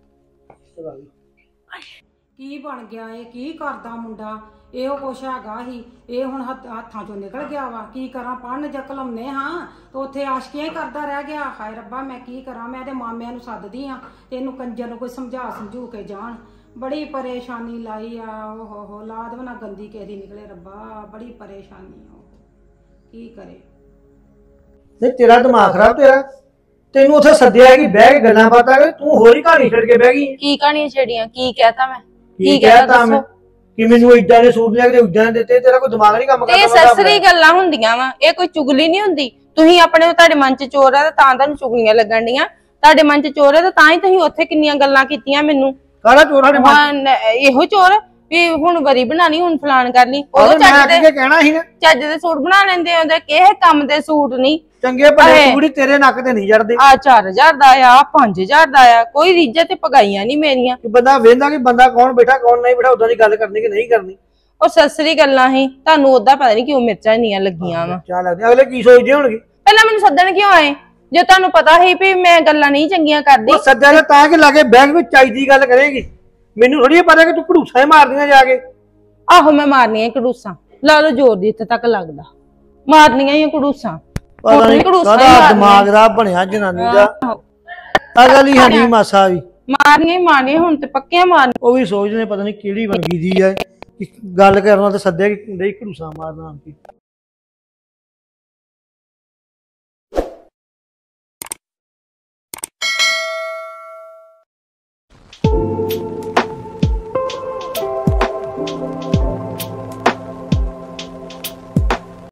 ਕੀ ਬਣ ਗਿਆ ਇਹ? ਕੀ ਕਰਦਾ ਮੁੰਡਾ? ਇਹੋ ਕੁਛ ਹੈਗਾ ਹੀ, ਇਹ ਹੁਣ ਹੱਥ- ਹੱਥਾਂ ਚੋਂ ਨਿਕਲ ਗਿਆ ਵਾ। ਕੀ ਕਰਾਂ? ਪੜਨ ਜਾਂ ਘਲਾਉਂਦੇ ਹਾਂ ਤੇ ਉੱਥੇ ਆਸ਼ਕੀਆਂ ਹੀ ਕਰਦਾ ਰਹਿ ਗਿਆ। ਹਾਏ ਰੱਬਾ ਮੈਂ ਕੀ ਕਰਾਂ? ਮੈਂ ਤੇ ਮਾਮਿਆਂ ਨੂੰ ਸੱਦਦੀ ਆ ਤੇ ਇਹਨੂੰ ਕੰਜਰ ਨੂੰ ਕੋਈ ਸਮਝਾ ਸਮਝੂ ਕੇ ਜਾਣ। ਬੜੀ ਪਰੇਸ਼ਾਨੀ ਲਾਈ ਆ। ਓਹੋ ਹੋ ਲਾਦ ਬਣਾ ਗੰਦੀ ਕਿਸੇ ਦੀ ਨਿਕਲੇ ਰੱਬਾ, ਬੜੀ ਪਰੇਸ਼ਾਨੀ ਆ। ਕੀ ਕਰੇ? ਨਹੀਂ ਤੇਰਾ ਦਿਮਾਗ ਖਰਾਬ ਤੇਰਾ। ਤੈਨੂੰ ਉੱਥੇ ਸੱਦਿਆ ਕਿ ਬਹਿ ਕੇ ਗੱਲਾਂ ਬਾਤਾਂ ਕਰ, ਤੂੰ ਹੋਰ ਹੀ ਕਹਾਣੀ ਛੱਡ ਕੇ ਬਹਿ ਗਈ। ਕੀ ਕਹਾਣੀਆਂ ਛੇੜੀਆਂ? ਕੀ ਕਹਿਤਾ ਮੈਂ? ਕੀ ਕਹਿਤਾ ਕਹਿਤਾ ਮੈਂ ਦੱਸੋ? ਕਿ ਮੈਨੂੰ ਇਦਾਂ ਦੇ ਸੂਟ ਲਿਆ ਕੇ ਇਦਾਂ ਦਿੱਤੇ? ਤੇਰਾ ਕੋਈ ਦਿਮਾਗ ਨਹੀਂ ਕੰਮ ਤੇ ਇਹ ਕਰਦਾ? ਸਸਰੀ ਗੱਲਾਂ ਹੁੰਦੀਆਂ ਵਾ, ਇਹ ਕੋਈ ਚੁਗਲੀ ਨਹੀਂ ਹੁੰਦੀ। ਤੁਸੀਂ ਆਪਣੇ ਤੁਹਾਡੇ ਮਨ ਚ ਚੋਰ ਆ ਤਾਂ ਤਾਂ ਤੁਹਾਨੂੰ ਚੁਗਲੀਆਂ ਲੱਗਣ ਡੀਆਂ। ਤੁਹਾਡੇ ਮਨ ਚ ਚੋਰ ਆ ਤਾਂ ਤਾਂ ਹੀ ਤੁਸੀਂ ਉੱਥੇ ਕਿੰਨੀਆਂ ਗੱਲਾਂ ਕੀਤੀਆਂ ਮੈਨੂੰ। ਕਾਹਦਾ ਚੋਰਾ ਨੇ ਹਾਂ ਨ- ਇਹੋ ਚੋਰ ਵੀ ਹੁਣ ਵਰੀ ਬਣਾਣੀ, ਹੁਣ ਫਲਾਨ ਕਰਨੀ। ਉਹ ਮੈਂ ਚੱਜ ਅੱਗੇ ਦੇ ਕਹਿਣਾ ਸੀ ਨਾ, ਚੱਜ ਦੇ ਸੂਟ ਬਣਾ ਲੈਂਦੇ ਹੁੰਦੇ, ਕਿਸੇ ਕੰਮ ਦੇ ਸੂਟ ਨਹੀਂ। ਚੰਗੇ ਭਲੇ ਅਹੇ। ਸੂਟ ਹੀ ਤੇਰੇ ਨੱਕ ਤੇ ਨਹੀਂ ਜੜਦੇ। ਆ ਚਾਰ ਹਜ਼ਾਰ ਦਾ ਆ, ਪੰਜ ਹਜ਼ਾਰ ਦਾ ਆ, ਕੋਈ ਰੀਝਾਂ ਤੇ ਪਗਾਈਆਂ ਨਹੀਂ ਮੇਰੀਆਂ। ਕਿ ਬੰਦਾ ਵੇਖਦਾ ਕਿ ਬੰਦਾ ਕੌਣ ਬੈਠਾ ਕੌਣ ਨਹੀਂ ਬੈਠਾ, ਉਦਾਂ ਦੀ ਗੱਲ ਕਰਨੀ ਕਿ ਨਹੀਂ ਕਰਨੀ। ਉਹ ਸਸਰੀ ਗੱਲਾਂ ਹੀ, ਤੁਹਾਨੂੰ ਓਦਾਂ ਪਤਾ ਨਹੀਂ ਕਿਉਂ ਮਿਰਚਾਂ ਇੰਨੀਆਂ ਲੱਗੀਆਂ ਵਾ। ਚਾਹ ਲੱਗਦੀ ਅਗਲੇ ਕੀ ਸੋਚਦੇ ਹੋਣਗੇ। ਪਹਿਲਾਂ ਮੈਨੂੰ ਸੱਦਣ ਕਿਉਂ ਆਏ? ਜੇ ਤੁਹਾਨੂੰ ਪਤਾ ਸੀ ਵੀ ਮੈਂ ਗੱਲਾਂ ਨਹੀਂ ਚੰਗੀਆਂ ਕਰਦੀ ਉਹ ਸੱਦਿਆ ਨੇ ਤਾਂ ਕਿ ਲਾਗੇ ਬੈਗ ਵਿੱਚ ਚਾਹੀਦੀ ਗੱਲ ਕਰੇਗੀ। ਮੈਨੂੰ ਥੋੜੀ ਪਤਾ ਕਿ ਤੂੰ ਘੜੂਸਾ ਹੀ ਮਾਰਦੀਆਂ ਜਾ ਕੇ। ਆਹੋ ਮੈਂ ਮਾਰਨੀਆਂ ਕੜੂਸਾਂ, ਲਾ ਲਓ ਜ਼ੋਰ ਦੀ ਇੱਥੇ ਤੱਕ ਲੱਗਦਾ, ਮਾਰਨੀਆਂ ਹੀ ਕੜੂਸਾਂ। ਪਤਾ ਨਹੀਂ ਕਾਹਦਾ ਦਿਮਾਗ ਦਾ ਬਣਿਆ ਜਨਾਨੀ ਦਾ, ਅਗਲ ਹੀ ਹਨੀ ਮਾਸਾ ਵੀ। ਮਾਰਨੀਆਂ ਹੀ ਮਾਰਨੀਆਂ, ਹੁਣ ਤੇ ਪੱਕੀਆਂ ਮਾਰਨੀਆਂ। ਉਹ ਵੀ ਸੋਚਦੇ ਨੇ ਪਤਾ ਨਹੀਂ ਕਿਹੜੀ ਬਣ ਗਈ ਦੀ ਹੈ, ਗੱਲ ਕਰਨਾ ਤੇ ਸੱਦਿਆ ਕਿ ਨਹੀਂ ਘੜੂਸਾ ਮਾਰਨਾ।